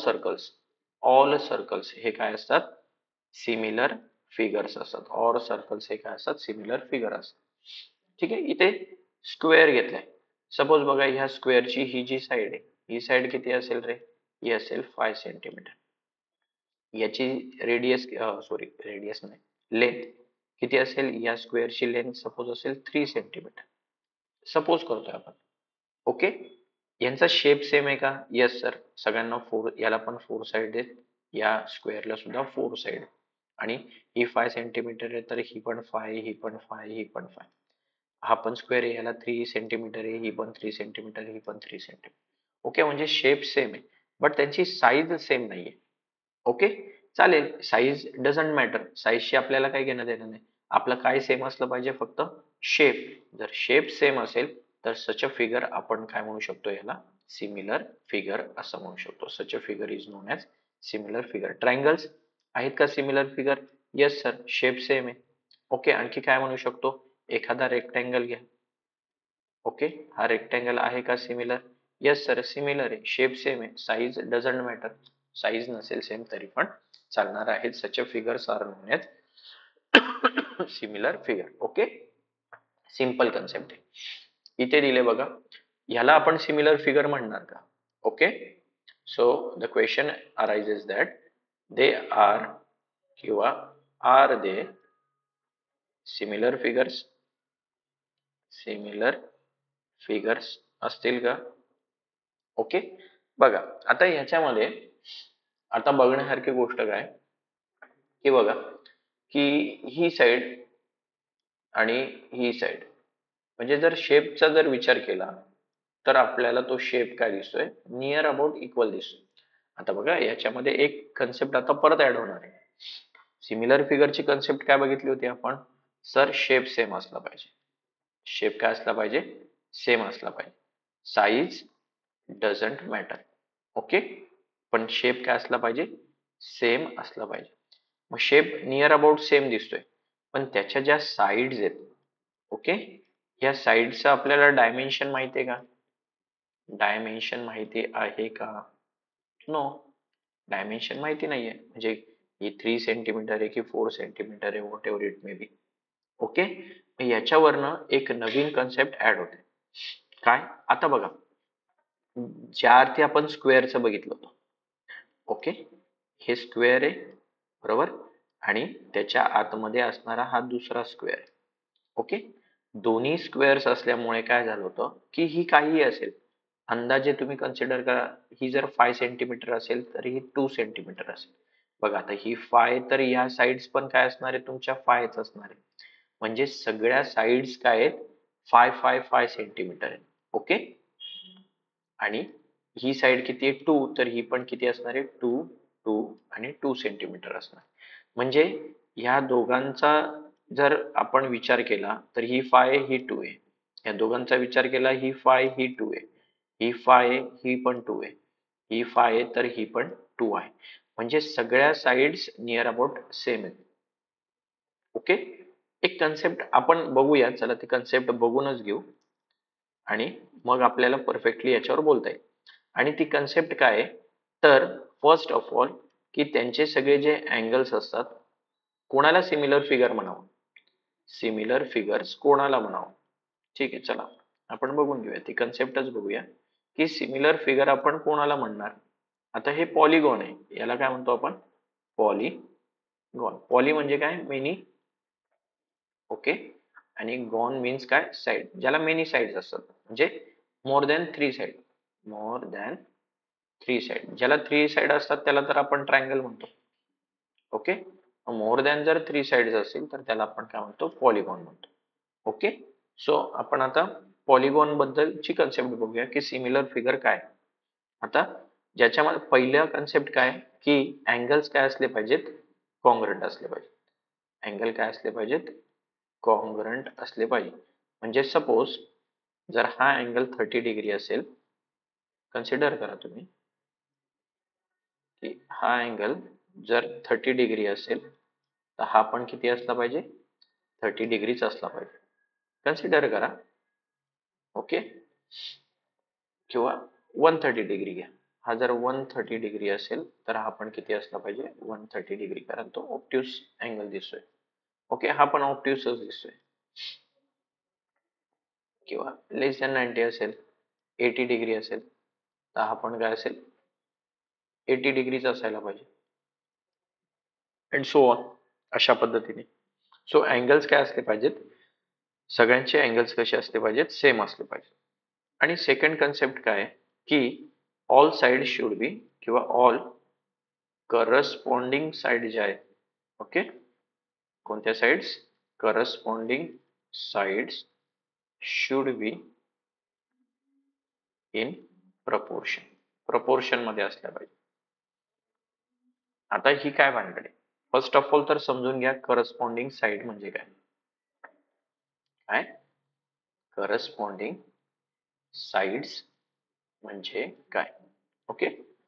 ऑल सर्कल्स हे काय असतात, सिमिलर फिगर्स असतात. ऑल सर्कल्स हे काय असतात, सिमिलर फिगर असतात. ठीक आहे, इथे स्क्वेअर घेतलाय. सपोज बघा ह्या स्क्वेअरची ही जी साइड आहे, ही साइड किती असेल रे, ही असेल 5 सेंटीमीटर. याची रेडियस सॉरी रेडियस नाही, लेंथ किती असेल, या स्क्वेअरची लेंथ सपोज असेल 3 सेंटीमीटर. सपोज करतोय आपण. ओके, यांचा शेप सेम आहे का, येस सर. सगळ्यांना 4, याला पण 4 साइड आहेत, या स्क्वेअरला सुद्धा 4 साइड. आणि ही 5 सेंटीमीटर आहे, तर ही पण 5, ही पण 5, ही पण 5. हा पण स्क्वेअर आहे, याला 3 सेंटीमीटर आहे, ही पण 3 सेंटीमीटर, ही पण 3 सेंटीमीटर. ओके, म्हणजे शेप सेम आहे, बट त्यांची साईज सेम नाहीये. ओके, चालेल, साईज डझंट मॅटर. साईजशी आपल्याला काही घेणं देणं नाही. आपलं काय सेम असलं पाहिजे, फक्त शेप. जर शेप सेम असेल तर सच अ फिगर आपण काय म्हणू शकतो, याला सिमिलर फिगर असं म्हणू शकतो. Such a figure is known as similar figure. Triangles आहेत का similar figure, yes sir. Shape same आहे. ओके, आणखी काय म्हणू शकतो, एखादा रेक्टँगल घ्या. ओके, हा रेक्टँगल आहे का सिमिलर, येस सर सिमिलर आहे. शेप सेम आहे, साईज डझंट मॅटर. साईज नसेल सेम तरी पण चालणार आहे. Such figures are known as similar figure. Okay, simple concept आहे. इथे दिले बघा, ह्याला आपण सिमिलर फिगर म्हणणार का? Okay, so the question arises that they are किंवा are they similar figures. Similar figures असतील का? ओके, बघा आता ह्याच्यामध्ये आता बघण्यासारखी गोष्ट काय की बघा की ही साइड आणि ही साइड, म्हणजे जर शेपचा जर विचार केला तर आपल्याला तो शेप काय दिसतोय, नियर अबाउट इक्वल दिसतोय. आता बघा याच्यामध्ये एक कन्सेप्ट आता परत ऍड होणार आहे. सिमिलर फिगरची कन्सेप्ट काय बघितली होती आपण? सर शेप सेम असला पाहिजे. शेप काय असला पाहिजे? सेम असला पाहिजे. Size doesn't matter. ओके, पण शेप काय असला पाहिजे? सेम असला पाहिजे. मग शेप नियर अबाउट सेम दिसतोय, पण त्याच्या ज्या साइड्स आहेत, ओके, या साइडचं आपल्याला डायमेन्शन माहिती आहे का? डायमेन्शन माहिती आहे का? नो, डायमेन्शन माहिती नाहीये. म्हणजे ही 3 सेंटीमीटर आहे की 4 सेंटीमीटर आहे, whatever it may be. Okay, याच्यावरनं एक नवीन कन्सेप्ट ऍड होते. काय? आता बघा, ज्या अर्थी आपण स्क्वेअरचं बघितलं होतं, ओके, हे स्क्वेअर आहे बरोबर, आणि त्याच्या आतमध्ये असणारा हा दुसरा स्क्वेअर. ओके, दोन्ही स्क्वेअर्स असल्यामुळे काय झालं होतं की ही काहीही असेल, अंदाजे तुम्ही कन्सिडर करा, ही जर 5 सेंटीमीटर असेल तर ही 2 सेंटीमीटर असेल. बघा आता ही 5, तर ह्या साइड्स पण काय असणार आहे तुमच्या 5 असणार आहे. म्हणजे सगळ्या साइड्स काय आहेत? 5 सेंटीमीटर आहेत. ओके, आणि ही साइड किती आहे? 2, तर ही पण किती असणार आहे? 2, 2 आणि 2 सेंटीमीटर असणार. म्हणजे ह्या दोघांचा जर आपण विचार केला तर ही 5 ही 2 आहे. या दोघांचा विचार केला, ही 5 ही 2 आहे, ही 5 ही पण 2 आहे, ही 5 तर ही पण 2 आहे. म्हणजे सगळ्या साइड्स नियर अबाउट सेम आहेत. ओके, एक कन्सेप्ट आपण बघूया, चला ते कन्सेप्ट बघूनच घेऊ आणि मग आपल्याला परफेक्टली याच्यावर बोलता येईल. आणि ती कन्सेप्ट काय आहे? तर फर्स्ट ऑफ ऑल की त्यांचे सगळे जे अँगल्स असतात, कोणाला सिमिलर फिगर म्हणावं? सिमिलर फिगर्स कोणाला म्हणावं? ठीक आहे, चला आपण बघून घेऊया, ती कन्सेप्टच बघूया की सिमिलर फिगर आपण कोणाला म्हणणार. आता हे पॉलिगॉन आहे, याला काय म्हणतो आपण? पॉलिगॉन. पॉली म्हणजे काय? मेनी. ओके, आणि गॉन मीन्स काय? साइड, ज्याला मेनी साइड्स असतात, म्हणजे more than 3 side. More than 3 side, ज्याला 3 साइड असतात त्याला तर आपण ट्रायंगल म्हणतो. ओके, मोर दॅन जर 3 साइड्स असतील तर त्याला आपण काय म्हणतो? पॉलिगॉन म्हणतो. ओके, सो आपण आता पॉलिगॉन बद्दलची कन्सेप्ट बघूया की सिमिलर फिगर काय. आता ज्याच्यामध्ये पहिला कन्सेप्ट काय की अँगल्स काय असले पाहिजेत? कॉन्ग्रंट असले पाहिजेत. अँगल काय असले पाहिजेत? कॉन्ग्रंट असले पाहिजे. म्हणजे सपोज जर हा अँगल 30 डिग्री असेल, कन्सिडर करा तुम्ही की हा अँगल जर 30 डिग्री असेल तर हा पण किती असला पाहिजे? 30 डिग्रीच असला पाहिजे. कन्सिडर करा. ओके, किंवा 130 डिग्री घ्या. हा जर 130 डिग्री असेल तर हा पण किती असला पाहिजे? 130 डिग्री, कारण तो ऑब्ट्यूस अँगल दिसतोय. ओके, हा पण ऑब्ट्यूसच दिसतोय. किंवा लेस दॅन 90 असेल, 80 डिग्री असेल तर हा पण काय असेल? 80 डिग्रीच असायला पाहिजे, अँड सो ऑन, अशा पद्धतीने. सो अँगल्स काय असले पाहिजेत? सगळ्यांचे अँगल्स कसे असले पाहिजेत? सेम असले पाहिजे. आणि सेकंड कन्सेप्ट काय की ऑल साइड शुड बी, किंवा ऑल करस्पॉन्डिंग साइड ज्या आहेत, ओके, कोणत्या sides? Corresponding sides should be in proportion. Proportion मध्ये असल्या पाहिजे. आता ही काय भानगड आहे? फर्स्ट ऑफ ऑल तर समजून घ्या करस्पॉन्डिंग साइड म्हणजे काय. काय करस्पॉन्डिंग साइड्स म्हणजे काय? ओके,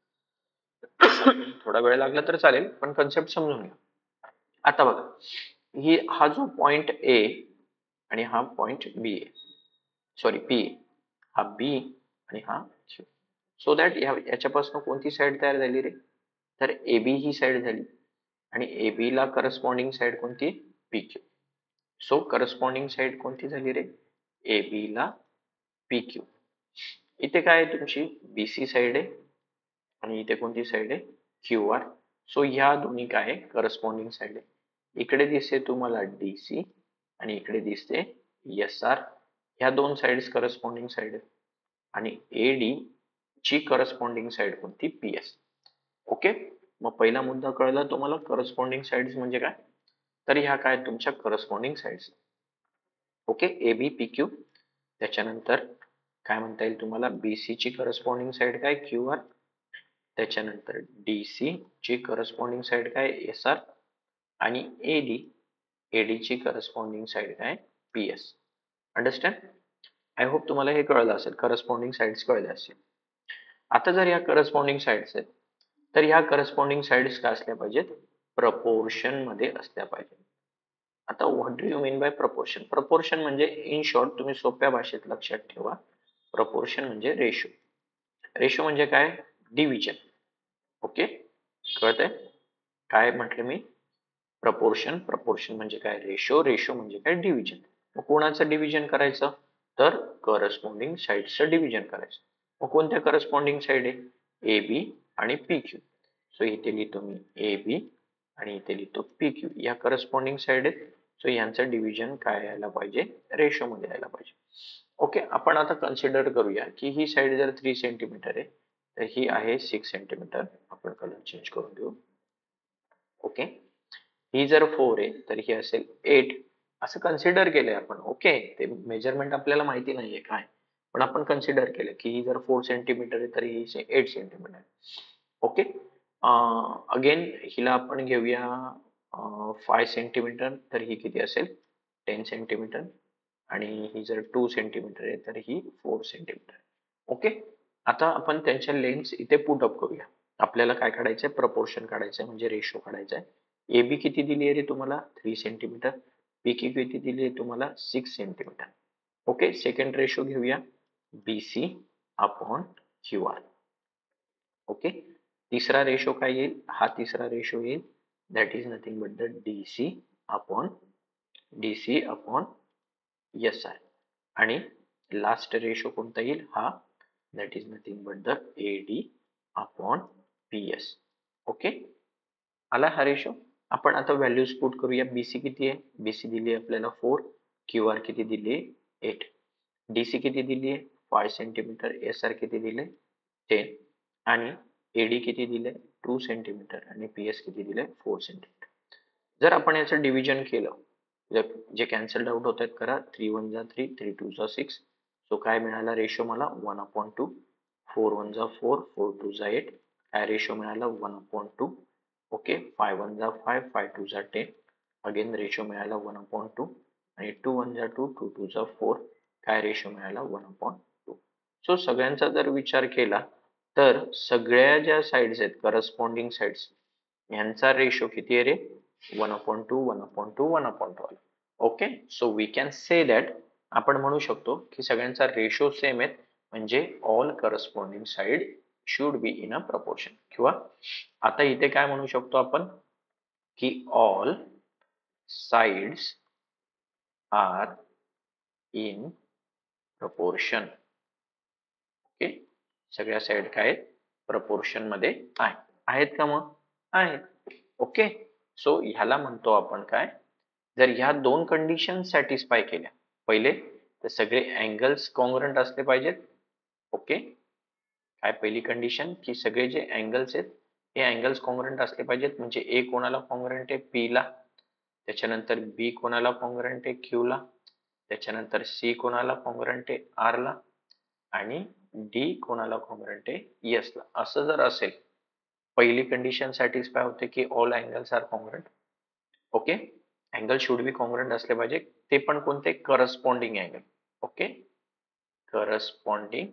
थोडा वेळ लागला तर चालेल, पण कन्सेप्ट समजून घ्या. आता बघा, ही हा जो पॉइंट ए आणि हा पॉइंट बी आहे, सॉरी पी, हा बी आणि हा, सो दॅट याच्यापासून कोणती साइड तयार झाली रे? तर AB ही साइड झाली आणि AB ला करस्पॉन्डिंग साइड कोणती? PQ. सो करस्पॉन्डिंग साइड कोणती झाली रे? AB ला PQ. इथे काय आहे तुमची BC साइड आहे आणि इथे कोणती साइड आहे? QR. सो ह्या दोन्ही काय आहे? करस्पॉन्डिंग साइड आहे. इकडे दिसते तुम्हाला DC आणि इकडे दिसते SR. ह्या दोन साइड्स करस्पॉन्डिंग साइड आहे आणि AD ची करस्पॉन्डिंग साइड कोणती? PS. ओके, मग पहिला मुद्दा कळला तुम्हाला करस्पॉन्डिंग साइड्स म्हणजे काय? तर ह्या काय तुमच्या corresponding sides. Okay, AB PQ. त्याच्यानंतर काय म्हणता येईल तुम्हाला? BC ची करस्पॉन्डिंग साइड काय? QR. त्याच्यानंतर DC ची करस्पॉन्डिंग साइड काय? SR. आणि AD ची करस्पॉन्डिंग साइड काय? PS. अंडरस्टँड? आय होप तुम्हाला हे कळलं असेल, करस्पॉन्डिंग साइड्स कळल्या असेल. आता जर या करस्पॉन्डिंग साइड्स आहेत तर ह्या करस्पॉन्डिंग साइड्स काय असल्या पाहिजेत? प्रपोर्शन मध्ये असल्या पाहिजेत. आता what do you mean by proportion? Proportion म्हणजे इन शॉर्ट तुम्ही सोप्या भाषेत लक्षात ठेवा, प्रपोर्शन म्हणजे रेशो. रेशो म्हणजे काय? डिव्हिजन. ओके, कळतंय काय म्हटलं मी? प्रपोर्शन, प्रपोर्शन म्हणजे काय? रेशो, रेशो म्हणजे काय? डिव्हिजन. मग कोणाचं डिव्हिजन करायचं? तर करस्पॉन्डिंग साइड्सचं डिव्हिजन करायचं. मग कोणत्या करस्पॉन्डिंग साइड आहे? AB आणि PQ. सो इथे लिहितो मी AB आणि इथे लिहितो PQ. या करस्पॉन्डिंग साइड आहेत. सो यांचं डिव्हिजन काय यायला पाहिजे? रेशो मध्ये यायला पाहिजे. ओके, आपण आता कन्सिडर करूया की ही साइड जर 3 सेंटीमीटर आहे तर ही आहे 6 सेंटीमीटर. आपण कलर चेंज करून देऊ. ओके, ही जर 4 आहे तर ही असेल 8. असं कन्सिडर केलंय आपण. ओके, ते मेजरमेंट आपल्याला माहिती नाहीये काय, पण आपण कन्सिडर केलं की ही जर 4 सेंटीमीटर आहे तर ही 8 सेंटीमीटर आहे. ओके, अगेन हिला आपण घेऊया 5 सेंटीमीटर तर ही किती असेल? 10 सेंटीमीटर. आणि ही जर 2 सेंटीमीटर आहे तर ही 4 सेंटीमीटर. ओके, आता आपण त्यांच्या लेंथ इथे पुट अप करूया. आपल्याला काय काढायचंय? प्रपोर्शन काढायचंय म्हणजे रेशो काढायचा आहे. AB किती दिली आहे रे तुम्हाला? 3 सेंटीमीटर. PQ किती दिली आहे तुम्हाला? 6 सेंटीमीटर. ओके, सेकंड रेशो घेऊया BC अपॉन QR. ओके, तिसरा रेशो काय येईल? हा तिसरा रेशो येईल, that is nothing but the DC upon SR. आणि लास्ट रेशो कोणता येईल? हा, that is nothing but the AD upon PS. Okay, आला हा रेशो. आपण आता व्हॅल्यूज पुट करूया. BC किती आहे? BC दिली आहे आपल्याला 4. QR किती दिली आहे? 8. DC किती दिली आहे? 5 सेंटीमीटर. SR किती दिले? 10. आणि AD किती दिले? 2 सेंटीमीटर. आणि PS किती दिले? 4 सेंटीमीटर. जर आपण याचं डिव्हिजन केलं, जर जे कॅन्सल आउट होत आहेत करा. 3 1 जा 3, 3 2 जा 6. सो काय मिळाला रेशो मला? 1/2. 4 1 जा 4, 4 2 जा 8. काय रेशो मिळाला? 1/2. ओके, 5 1 जा 5, 5 2 जा 10. अगेन रेशो मिळाला 1/2. आणि 2 1 जा 2, 2 2 जा 4. काय रेशो मिळाला? 1/2. सो सगळ्यांचा जर विचार केला तर सगळ्या ज्या साइड्स आहेत करस्पॉन्डिंग साइड्स यांचा रेशो किती आहे रे? 1/2, 1/2, 1/2. Okay, so we can say that, आपण म्हणू शकतो की सगळ्यांचा रेशो सेम आहे, म्हणजे all corresponding side should be in a proportion. किंवा आता इथे काय म्हणू शकतो आपण की all sides are in proportion. Okay, सगळ्या साइड काय आहेत? प्रपोर्शन मध्ये आहेत का? मग आहेत. ओके, सो ह्याला म्हणतो आपण काय? जर ह्या दोन कंडिशन सॅटिस्फाय केल्या, पहिले तर सगळे अँगल्स कॉंग्रंट असले पाहिजेत. ओके, काय पहिली कंडिशन की सगळे जे अँगल्स आहेत हे अँगल्स कॉंग्रंट असले पाहिजेत. म्हणजे A कोणाला कॉंग्रंट आहे? P ला. त्याच्यानंतर B कोणाला कॉंग्रंट आहे? Q ला. त्याच्यानंतर C कोणाला कॉंग्रंट आहे? R ला. आणि D कोणाला कॉंग्रंट आहे? S ला. असं जर असेल, पहिली कंडिशन सॅटिस्फाय होते की all angles are congruent. Okay, angle should be congruent असले पाहिजे, ते पण कोणते? Corresponding angle. Okay, corresponding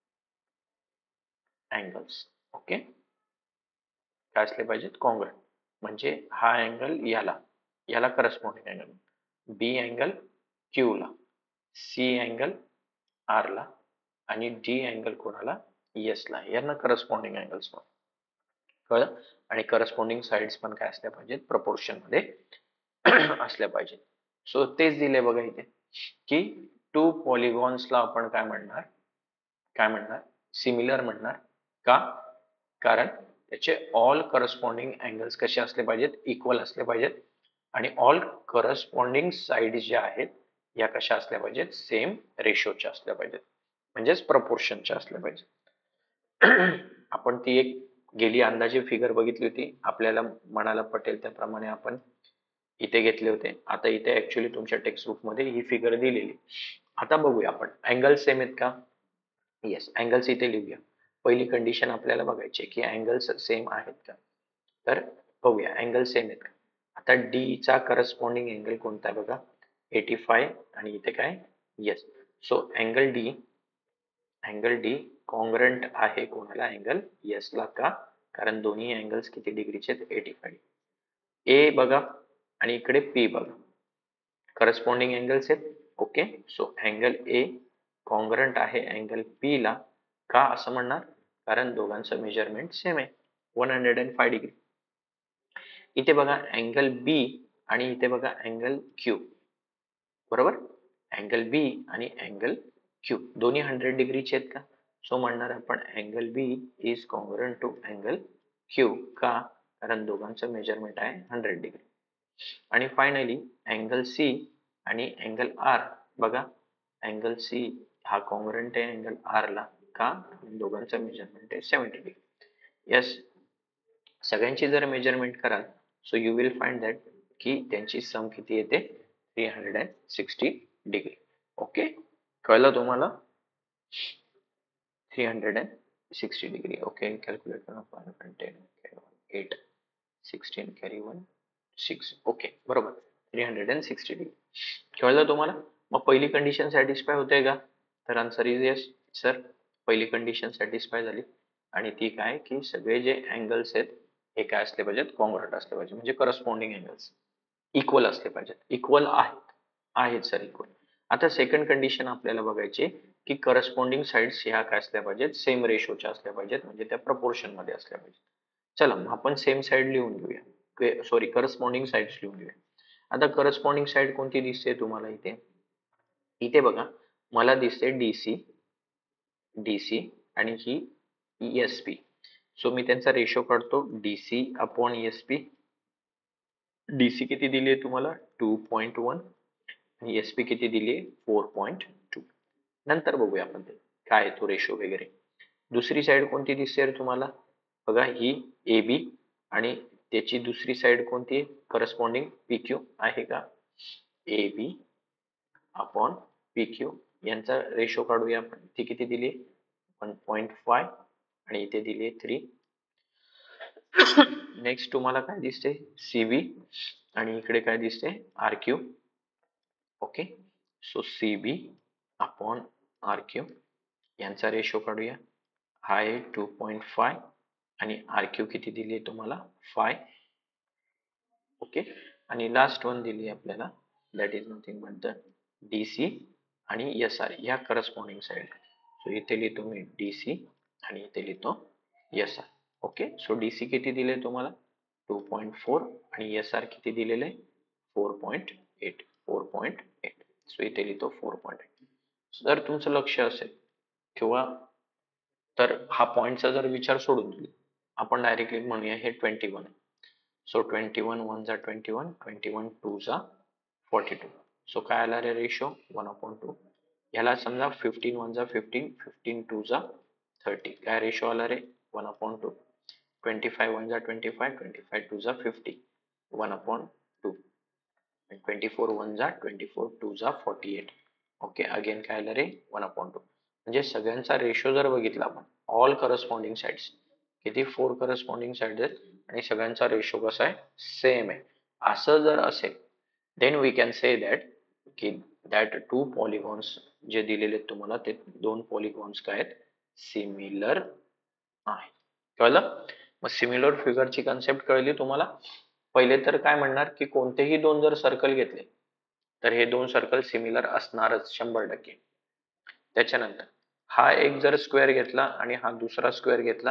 angles. Okay, काय असले पाहिजेत? कॉंग्रंट. म्हणजे हा अँगल याला corresponding angle. B angle Q ला, C अँगल R ला आणि D अँगल कोणाला? S ला. यांना करस्पॉन्डिंग अँगल्स. कळलं. आणि करस्पॉन्डिंग साइड्स पण काय असल्या पाहिजेत, प्रपोर्शन मध्ये असल्या पाहिजेत. सो तेच दिले बघा इथे की टू पॉलिगॉन्सला आपण काय म्हणणार सिमिलर म्हणणार. का? कारण त्याचे ऑल करस्पॉन्डिंग अँगल्स कसे असले पाहिजेत, इक्वल असले पाहिजेत. आणि ऑल करस्पॉन्डिंग साइड ज्या आहेत या कशा असल्या पाहिजेत, सेम रेशोच्या असल्या पाहिजेत, म्हणजेच प्रपोर्शनच्या असल्या पाहिजेत. आपण ती एक गेली अंदाजे फिगर बघितली होती, आपल्याला मनाला पटेल त्याप्रमाणे आपण इथे घेतले होते. आता इथे ऍक्च्युली तुमच्या टेक्स्टबुक मध्ये ही फिगर दिलेली. आता बघूया आपण अँगल सेम आहेत का. येस, अँगल्स इथे लिहूया. पहिली कंडिशन आपल्याला बघायची की अँगल्स सेम आहेत का. तर बघूया अँगल सेम आहेत का. आता डी चा करस्पॉन्डिंग अँगल कोणता आहे बघा, 85 आणि इथे काय, yes. So angle D congruent आहे कोणाला, अँगल एस ला. का? कारण दोन्ही अँगल्स किती डिग्रीचे आहेत, 85. ए बघा आणि इकडे पी बघा, करस्पॉन्डिंग अँगल्स आहेत. Okay, so angle A congruent आहे अँगल पी ला. का असं म्हणणार, कारण दोघांचं मेजरमेंट सेम आहे, 105 डिग्री. इथे बघा अँगल बी आणि इथे बघा अँगल क्यू, बरोबर. अँगल बी आणि अँगल क्यू दोन्ही 100 डिग्रीचे आहेत का. सो म्हणणार आपण angle B is congruent to angle Q. का? कारण दोघांचं मेजरमेंट आहे 100 डिग्री. आणि फायनली अँगल सी आणि अँगल आर बघा, अँगल सी हा कॉन्ग्रंट आहे अँगल आर ला. का? दोघांचं मेजरमेंट आहे 70 डिग्री. यस, सगळ्यांची जर मेजरमेंट कराल so you will find that की त्यांची सम किती येते, 360 डिग्री. ओके, कळलं तुम्हाला, 360 डिग्री. ओके, कॅल्क्युलेट करा. 510 8 16 कॅरी 1 6. ओके, बरोबर, 360 डिग्री. कळलं तुम्हाला. मग पहिली कंडिशन सॅटिस्फाय होते का, तर आन्सर इज येस सर. पहिली कंडिशन सॅटिस्फाय झाली आणि ती काय की सगळे जे अँगल्स आहेत हे काय असले पाहिजेत, कॉन्ग्रंट असले पाहिजे, म्हणजे करस्पॉन्डिंग अँगल्स इक्वल असले पाहिजेत. इक्वल आहेत सर, इक्वल. आता सेकंड कंडिशन आपल्याला बघायची की करस्पॉन्डिंग साइड्स ह्या काय असल्या पाहिजेत, सेम रेशोच्या असल्या पाहिजेत, म्हणजे त्या प्रपोर्शन मध्ये असल्या पाहिजेत. चला मग आपण सेम साइड लिहून घेऊया, सॉरी करस्पॉन्डिंग साइड्स लिहून घेऊया. आता करस्पॉन्डिंग साइड कोणती दिसते तुम्हाला इथे, इथे बघा मला दिसते डीसी आणि ही एसपी. सो मी त्यांचा रेशो काढतो, डीसी अपॉन एसपी. डीसी किती दिली आहे तुम्हाला, 2.1 आणि एसपी किती दिली आहे, 4.2. नंतर बघूया आपण ते काय तो रेशो वगैरे. दुसरी साइड कोणती दिसते तुम्हाला, बघा ही ए बी आणि त्याची दुसरी साइड कोणती आहे, करस्पॉन्डिंग पी क्यू आहे का. A B upon P Q यांचा रेशो काढूया आपण. ती किती दिली, 1.5 आणि इथे दिली 3. नेक्स्ट तुम्हाला काय दिसते, सीबी आणि इकडे काय दिसते, R Q. Okay, so CB upon R Q यांचा रेशो काढूया. हा आहे 2.5 आणि आर क्यू किती दिली आहे तुम्हाला, 5. ओके, आणि लास्ट वन दिली आहे आपल्याला, that is nothing but the DC आणि एस आर या करस्पॉन्डिंग साइड. सो इथे लिहितो मी डीसी आणि इथे लिहितो S R. Okay, so DC किती दिले तुम्हाला, 2.4 आणि एस आर किती दिलेले, 4.8. सो इथे लिहितो 4.8. जर तुमचं लक्ष असेल किंवा तर हा पॉइंटचा जर विचार सोडून दिला, आपण डायरेक्टली म्हणूया हे 21 आहे. सो 21 1 जा 21, 21 2 जा 42. सो काय आला रे रेशो, 1/2. याला समजा 15 1 जा 15, 15 2 जा 30. काय रेशो आला रे, 1/2. 25 1 जा 25, 25 2 जा 50, 1/2. 24 1 जा 24, 2 जा 48. ओके, अगेन काय आलं रे, 1/2. म्हणजे सगळ्यांचा रेशो जर बघितला आपण, ऑल करस्पॉन्डिंग साइड्स किती, 4 करस्पॉन्डिंग साइड आहेत आणि सगळ्यांचा रेशो कसा आहे, सेम आहे. असं जर असेल then we can say that की दॅट टू पॉलिगॉन्स जे दिलेले आहेत तुम्हाला, ते दोन पॉलिगॉन्स काय आहेत, सिमिलर आहे. कळलं. मग सिमिलर फिगरची कन्सेप्ट कळली तुम्हाला. पहिले तर काय म्हणणार की कोणतेही दोन जर सर्कल घेतले तर हे दोन सर्कल सिमिलर असणारच 100%. त्याच्यानंतर हा एक जर स्क्वेअर घेतला आणि हा दुसरा स्क्वेअर घेतला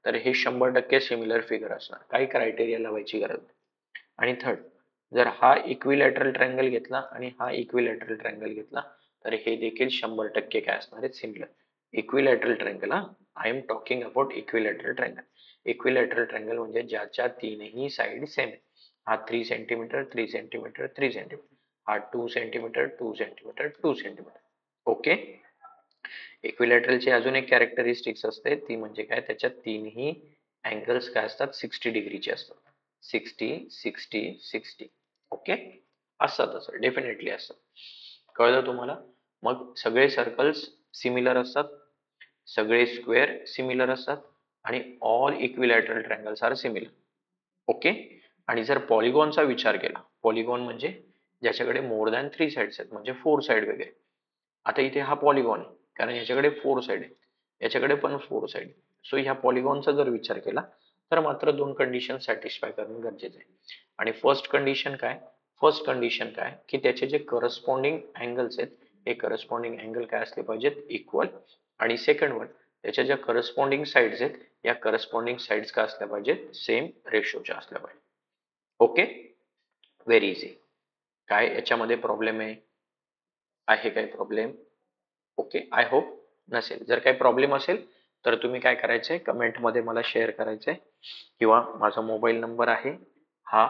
तर हे 100% सिमिलर फिगर असणार, काही क्रायटेरिया लावायची गरज नाही. आणि थर्ड, जर हा इक्विलॅटरल ट्रायंगल घेतला आणि हा इक्विलॅटरल ट्रायंगल घेतला तर हे देखील 100% काय असणार आहे, सिमिलर. इक्विलॅटरल ट्रायंगल, हा, I am talking about equilateral triangle. Equilateral triangle म्हणजे ज्याच्या तीनही साइड सेम आहे. हा 3 सेंटीमीटर 3 सेंटीमीटर 3 सेंटीमीटर, हा 2 सेंटीमीटर 2 सेंटीमीटर 2 सेंटीमीटर. ओके. इक्विलॅटरलची अजून एक कॅरेक्टरिस्टिक्स असते, ती म्हणजे काय, त्याच्यात तीनही अँगल्स काय असतात, 60 डिग्रीचे असतात. 60 60 60. ओके. असतात, असं डेफिनेटली असतात. कळलं तुम्हाला? मग सगळे सर्कल्स सिमिलर असतात, सगळे स्क्वेअर सिमिलर असतात आणि all equilateral triangles are similar. Okay. आणि जर पॉलिगॉनचा विचार केला, पॉलिगॉन म्हणजे ज्याच्याकडे मोर दॅन 3 साइड्स आहेत, म्हणजे 4 साइड वगैरे. आता इथे हा पॉलिगॉन आहे कारण याच्याकडे 4 साइड आहे, याच्याकडे पण 4 साइड. सो ह्या पॉलिगॉनचा जर विचार केला तर मात्र दोन कंडिशन सॅटिस्फाय करणं गरजेचं आहे. आणि फर्स्ट कंडिशन काय की त्याचे जे करस्पॉन्डिंग अँगल्स आहेत हे करस्पॉन्डिंग अँगल काय असले पाहिजेत, इक्वल. आणि सेकंड वन, त्याच्या ज्या करस्पॉन्डिंग साइड्स आहेत या करस्पॉन्डिंग साइड्स काय असल्या पाहिजेत, सेम रेशोच्या असल्या पाहिजेत. ओके. Very easy. काय याच्यामध्ये प्रॉब्लेम आहे काही प्रॉब्लेम? ओके, आय होप नसेल. जर काही प्रॉब्लेम असेल तर तुम्ही काय करायचंय, कमेंटमध्ये मला शेअर करायचंय किंवा माझा मोबाईल नंबर आहे हा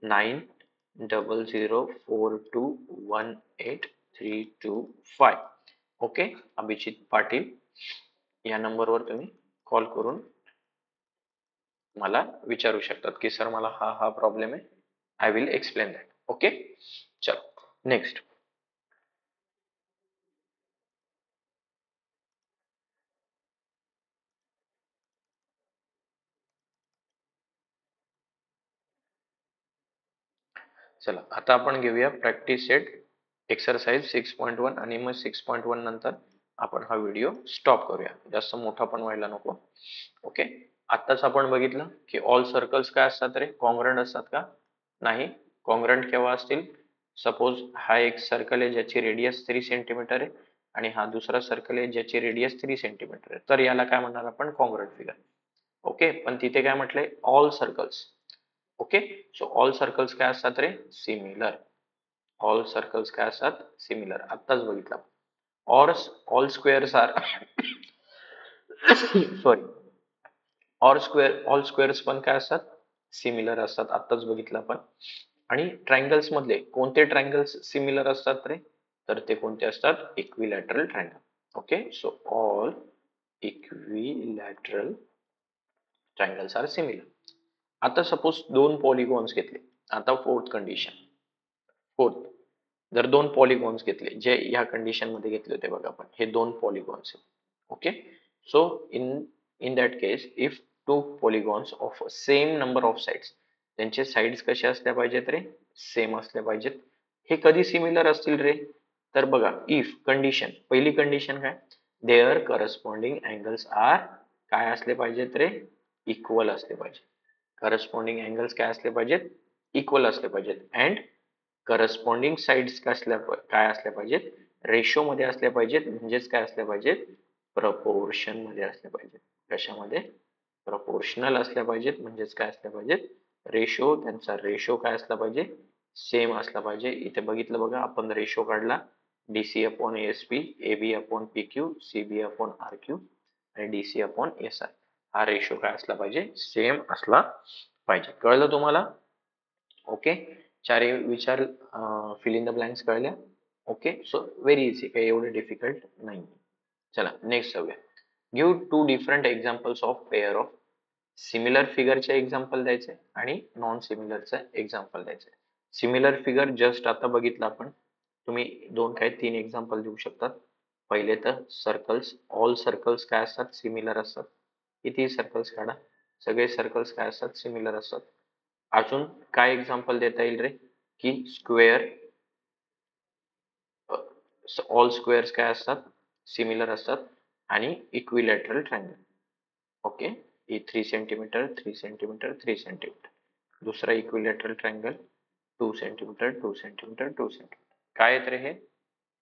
9004218325. ओके, अभिजित पाटील या नंबरवर तुम्ही कॉल करून मला विचारू शकतात की सर मला हा प्रॉब्लेम आहे, I will explain that. Okay. चलो नेक्स्ट. चला आता आपण घेऊया प्रॅक्टिस सेट एक्सरसाइज 6.1 आणि मग 6.1 नंतर आपण हा व्हिडिओ स्टॉप करूया, जास्त मोठा पण व्हायला नको. ओके. आत्ताच आपण बघितलं की ऑल सर्कल्स काय असतात रे, कॉन्ग्रंट असतात का? नाही. कॉन्ग्रंट केव्हा असतील? सपोज हा एक सर्कल आहे ज्याची रेडियस 3 सेंटीमीटर आहे आणि हा दुसरा सर्कल आहे ज्याची रेडियस 3 सेंटीमीटर आहे, तर याला काय म्हणणार आपण, कॉन्ग्रंट फिगर. ओके. पण तिथे काय म्हटलंय, all circles. Okay. So all circles काय असतात रे, सिमिलर. ऑल सर्कल्स काय असतात, सिमिलर. आत्ताच बघितलं. Or all squares are sorry, all squares पण काय असतात, सिमिलर असतात. आत्ताच बघितलं आपण. आणि ट्रायंगल्स मधले कोणते ट्रायंगल्स सिमिलर असतात रे, तर ते कोणते असतात, equilateral triangle. Okay. So all equilateral triangles are similar. आता सपोज दोन पॉलिगॉन्स घेतले. आता फोर्थ, जर दोन पॉलिगॉन्स घेतले जे ह्या कंडिशन मध्ये घेतले होते बघा आपण, हे दोन पॉलिगॉन्स आहेत. Okay. So in that case if two polygons of same number of sides, त्यांचे साइड्स कसे असल्या पाहिजेत रे, सेम असल्या पाहिजेत. हे कधी सिमिलर असतील रे, तर बघा, इफ कंडिशन, पहिली कंडिशन काय, देअर करस्पॉन्डिंग अँगल्स आर काय असले पाहिजेत रे, इक्वल असले पाहिजे. करस्पॉन्डिंग अँगल्स काय असले पाहिजेत, इक्वल असले पाहिजेत. अँड करस्पॉन्डिंग साइड्स काय असल्या पाहिजेत, रेशो मध्ये असल्या पाहिजेत. म्हणजेच काय असल्या पाहिजेत, प्रपोर्शन मध्ये असल्या पाहिजेत. कशामध्ये, प्रपोर्शनल असल्या पाहिजेत. म्हणजेच काय असल्या पाहिजेत, रेशो, त्यांचा रेशो काय असला पाहिजे, सेम असला पाहिजे. इथे बघितलं बघा, आपण रेशो काढला DC upon ASP, AB upon PQ, CB upon RQ आणि DC अपॉन SI. हा रेशो काय असला पाहिजे, सेम असला पाहिजे. कळलं तुम्हाला? ओके. चारही विचार फिल इन द ब्लँक्स कळल्या? ओके. सो व्हेरी इझी, काही एवढं डिफिकल्ट नाही. चला नेक्स्ट जाऊया. Give two different examples of pair of similar फिगरचे एक्झाम्पल द्यायचे आणि नॉन सिमिलरचं एक्झाम्पल द्यायचे. सिमिलर फिगर जस्ट आता बघितलं आपण. तुम्ही दोन काय तीन एक्झाम्पल देऊ शकतात. पहिले तर सर्कल्स, ऑल सर्कल्स काय असतात, सिमिलर असतात. किती सर्कल्स काढा, सगळे सर्कल्स काय असतात, सिमिलर असतात. अजून काय एक्झाम्पल देता येईल रे, की स्क्वेअर, ऑल स्क्वेअर्स काय असतात, सिमिलर असतात. आणि इक्विलॅटरल ट्रायंगल. ओके. ही 3 सेंटीमीटर 3 सेंटीमीटर 3 सेंटीमीटर. दुसरा equilateral triangle 2 centimetre 2 centimetre 2 centimetre. काय आहेत रे हे,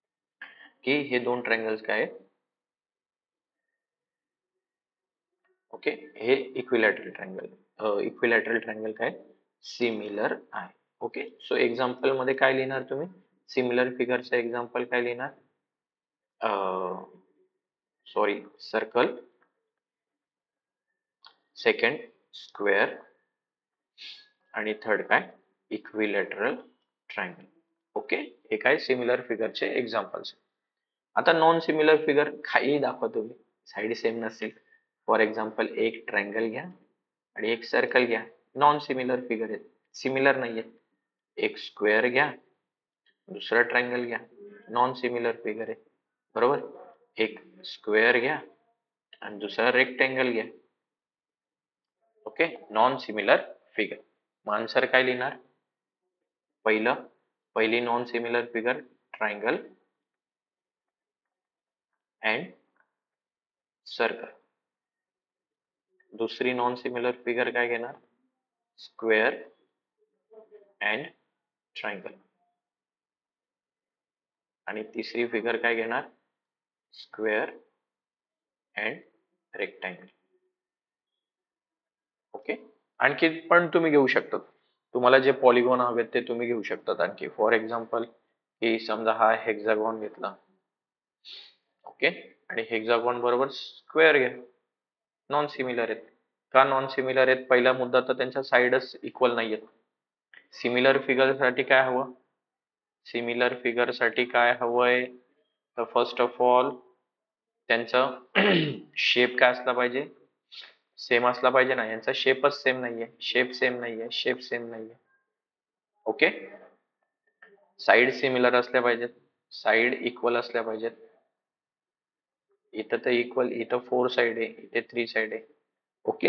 की हे दोन ट्रायंगल्स काय आहेत, ओके, हे इक्विलॅटरल ट्रायंगल काय सिमिलर आहे. ओके, सो एक्झाम्पल मध्ये काय लिहिणार तुम्ही, सिमिलर फिगरचा एक्झाम्पल काय लिहिणार, सॉरी सर्कल, सेकंड स्क्वेअर आणि थर्ड काय इक्विलॅटरल ट्रायंगल. ओके, हे काय सिमिलर फिगरचे एक्झाम्पल्स. आता नॉन सिमिलर फिगर काही दाखवा तुम्ही, साईड सेम नसेल. फॉर एक्झाम्पल एक ट्रायंगल घ्या आणि एक सर्कल घ्या, नॉन सिमिलर फिगर आहेत, सिमिलर नाही आहेत. एक स्क्वेअर घ्या, दुसरा ट्रायंगल घ्या, नॉन सिमिलर फिगर आहे, बरोबर. एक स्क्वेअर घ्या आणि दुसरा रेक्टेंगल घ्या. Okay, non similar figure. मग आन्सर काय लिहिणार, पहिली non similar figure triangle and circle, दुसरी नॉन सिमिलर फिगर काय घेणार, स्क्वेअर अँड ट्रायंगल, आणि तिसरी फिगर काय घेणार, स्क्वेअर अँड रेक्टँगल. ओके, आणखी पण तुम्ही घेऊ शकता, तुम्हाला जे पॉलिगॉन हवेत ते तुम्ही घेऊ शकतात आणखी. फॉर एक्झाम्पल की समजा हा हेक्सागॉन घेतला, ओके, आणि हेक्सागॉन बरोबर स्क्वेअर घ्या, नॉन सिमिलर आहेत. का नॉन सिमिलर आहेत, पहिला मुद्दा तर त्यांच्या साइडच इक्वल नाही आहेत. सिमिलर फिगर साठी काय हवं, सिमिलर फिगर साठी काय हवंय, तर फर्स्ट ऑफ ऑल त्यांचा शेप काय असला पाहिजे, सेम असला पाहिजे ना. यांचा शेपच सेम नाहीये, शेप सेम नाहीये. ओके, साइड सिमिलर असल्या पाहिजेत, साइड इक्वल असल्या पाहिजेत. इथं तर इक्वल, इथं 4 साइड आहे, इथे 3 साइड आहे. Okay,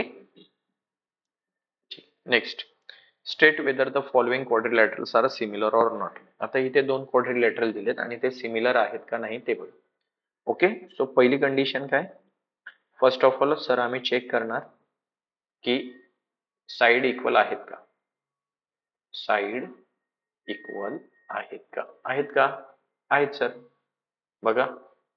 next, state whether the following quadrilaterals are similar or not. आता इथे दोन क्वाड्रिलॅटरल दिलेत आणि ते सिमिलर आहेत का नाही ते बघ. ओके, सो पहिली कंडिशन काय, फर्स्ट ऑफ ऑल सर आम्ही चेक करणार की साइड इक्वल आहेत का, साइड इक्वल आहेत का, आहेत सर. बघा,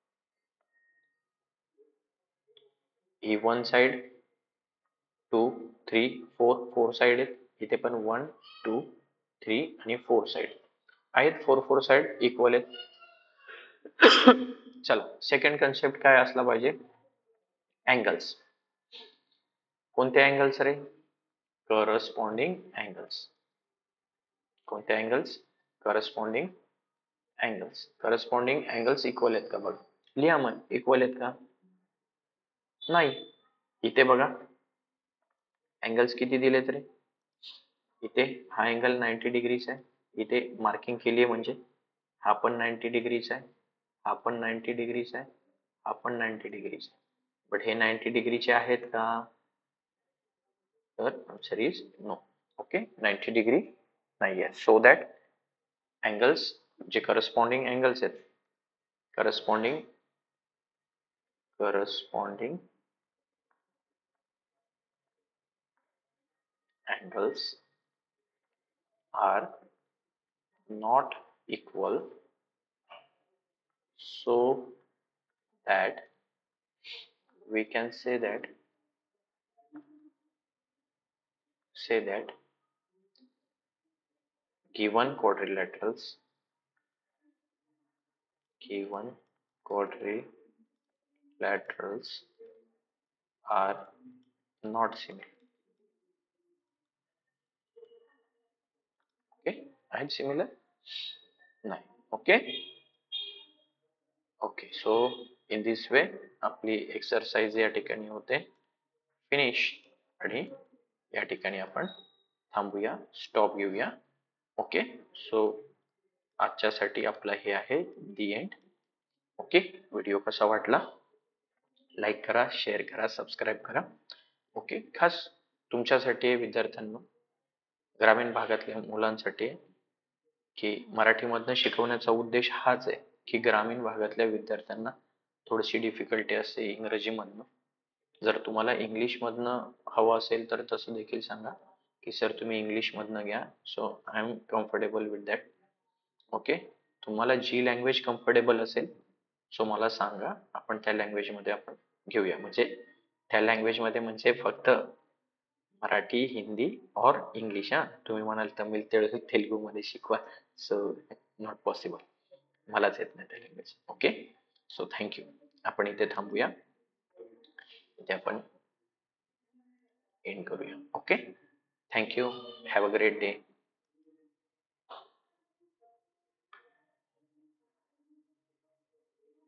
ही वन साइड 2 3 4 साइड आहेत, इथे पण 1 2 3 आणि 4 साइड आहेत, 4 साइड इक्वल आहेत. चला, सेकंड कन्सेप्ट काय असला पाहिजे, अँगल्स. कोणते अँगल्स रे, करस्पॉन्डिंग अँगल्स. कोणते angles, corresponding angles. Corresponding angles equal आहेत का, बघ लिहा मग, इक्वल आहेत का, नाही. इथे बघा अँगल्स किती दिलेत रे, इथे हा अँगल 90 डिग्रीज आहे, इथे मार्किंग केली आहे म्हणजे हा पण 90 डिग्रीज आहे, हा पण 90 डिग्रीज आहे, हा पण 90 डिग्रीज आहे. बट हे 90 डिग्रीचे आहेत का, तर answer is no. Okay, 90 degree नाही आहे. सो दॅट अँगल्स जे करस्पॉन्डिंग अँगल्स आहेत, corresponding angles are not equal, so that we can say that given quadrilaterals are not similar. Okay, आहेत similar नाही. Okay okay, so in this way आपली exercise या ठिकाणी होते फिनिश, आणि या ठिकाणी आपण थांबूया, स्टॉप घेऊया. ओके, सो आजच्यासाठी आपला हे आहे दी एंड. ओके, व्हिडिओ कसा वाटला, लाईक करा, शेअर करा, सबस्क्राईब करा. ओके, खास तुमच्यासाठी विद्यार्थ्यांना, ग्रामीण भागातल्या मुलांसाठी, की मराठीमधनं शिकवण्याचा उद्देश हाच आहे की ग्रामीण भागातल्या विद्यार्थ्यांना थोडीशी डिफिकल्टी असते इंग्रजीमधनं. जर तुम्हाला इंग्लिशमधनं हवं असेल तर तसं देखील सांगा की सर तुम्ही इंग्लिशमधनं घ्या, so I am comfortable with that. Okay, तुम्हाला जी लँग्वेज कम्फर्टेबल असेल सो मला सांगा, आपण त्या लँग्वेजमध्ये आपण घेऊया. म्हणजे त्या लँग्वेज मध्ये म्हणजे फक्त मराठी, हिंदी और इंग्लिश. हा, तुम्ही म्हणाल तमिळ, तेलुगू मध्ये शिकवा, सो नॉट पॉसिबल. मलाच येत नाही त्या लँग्वेज. Okay, so thank you. आपण इथे थांबूया, इथे आपण एंड करूया. Okay, thank you. Have a great day.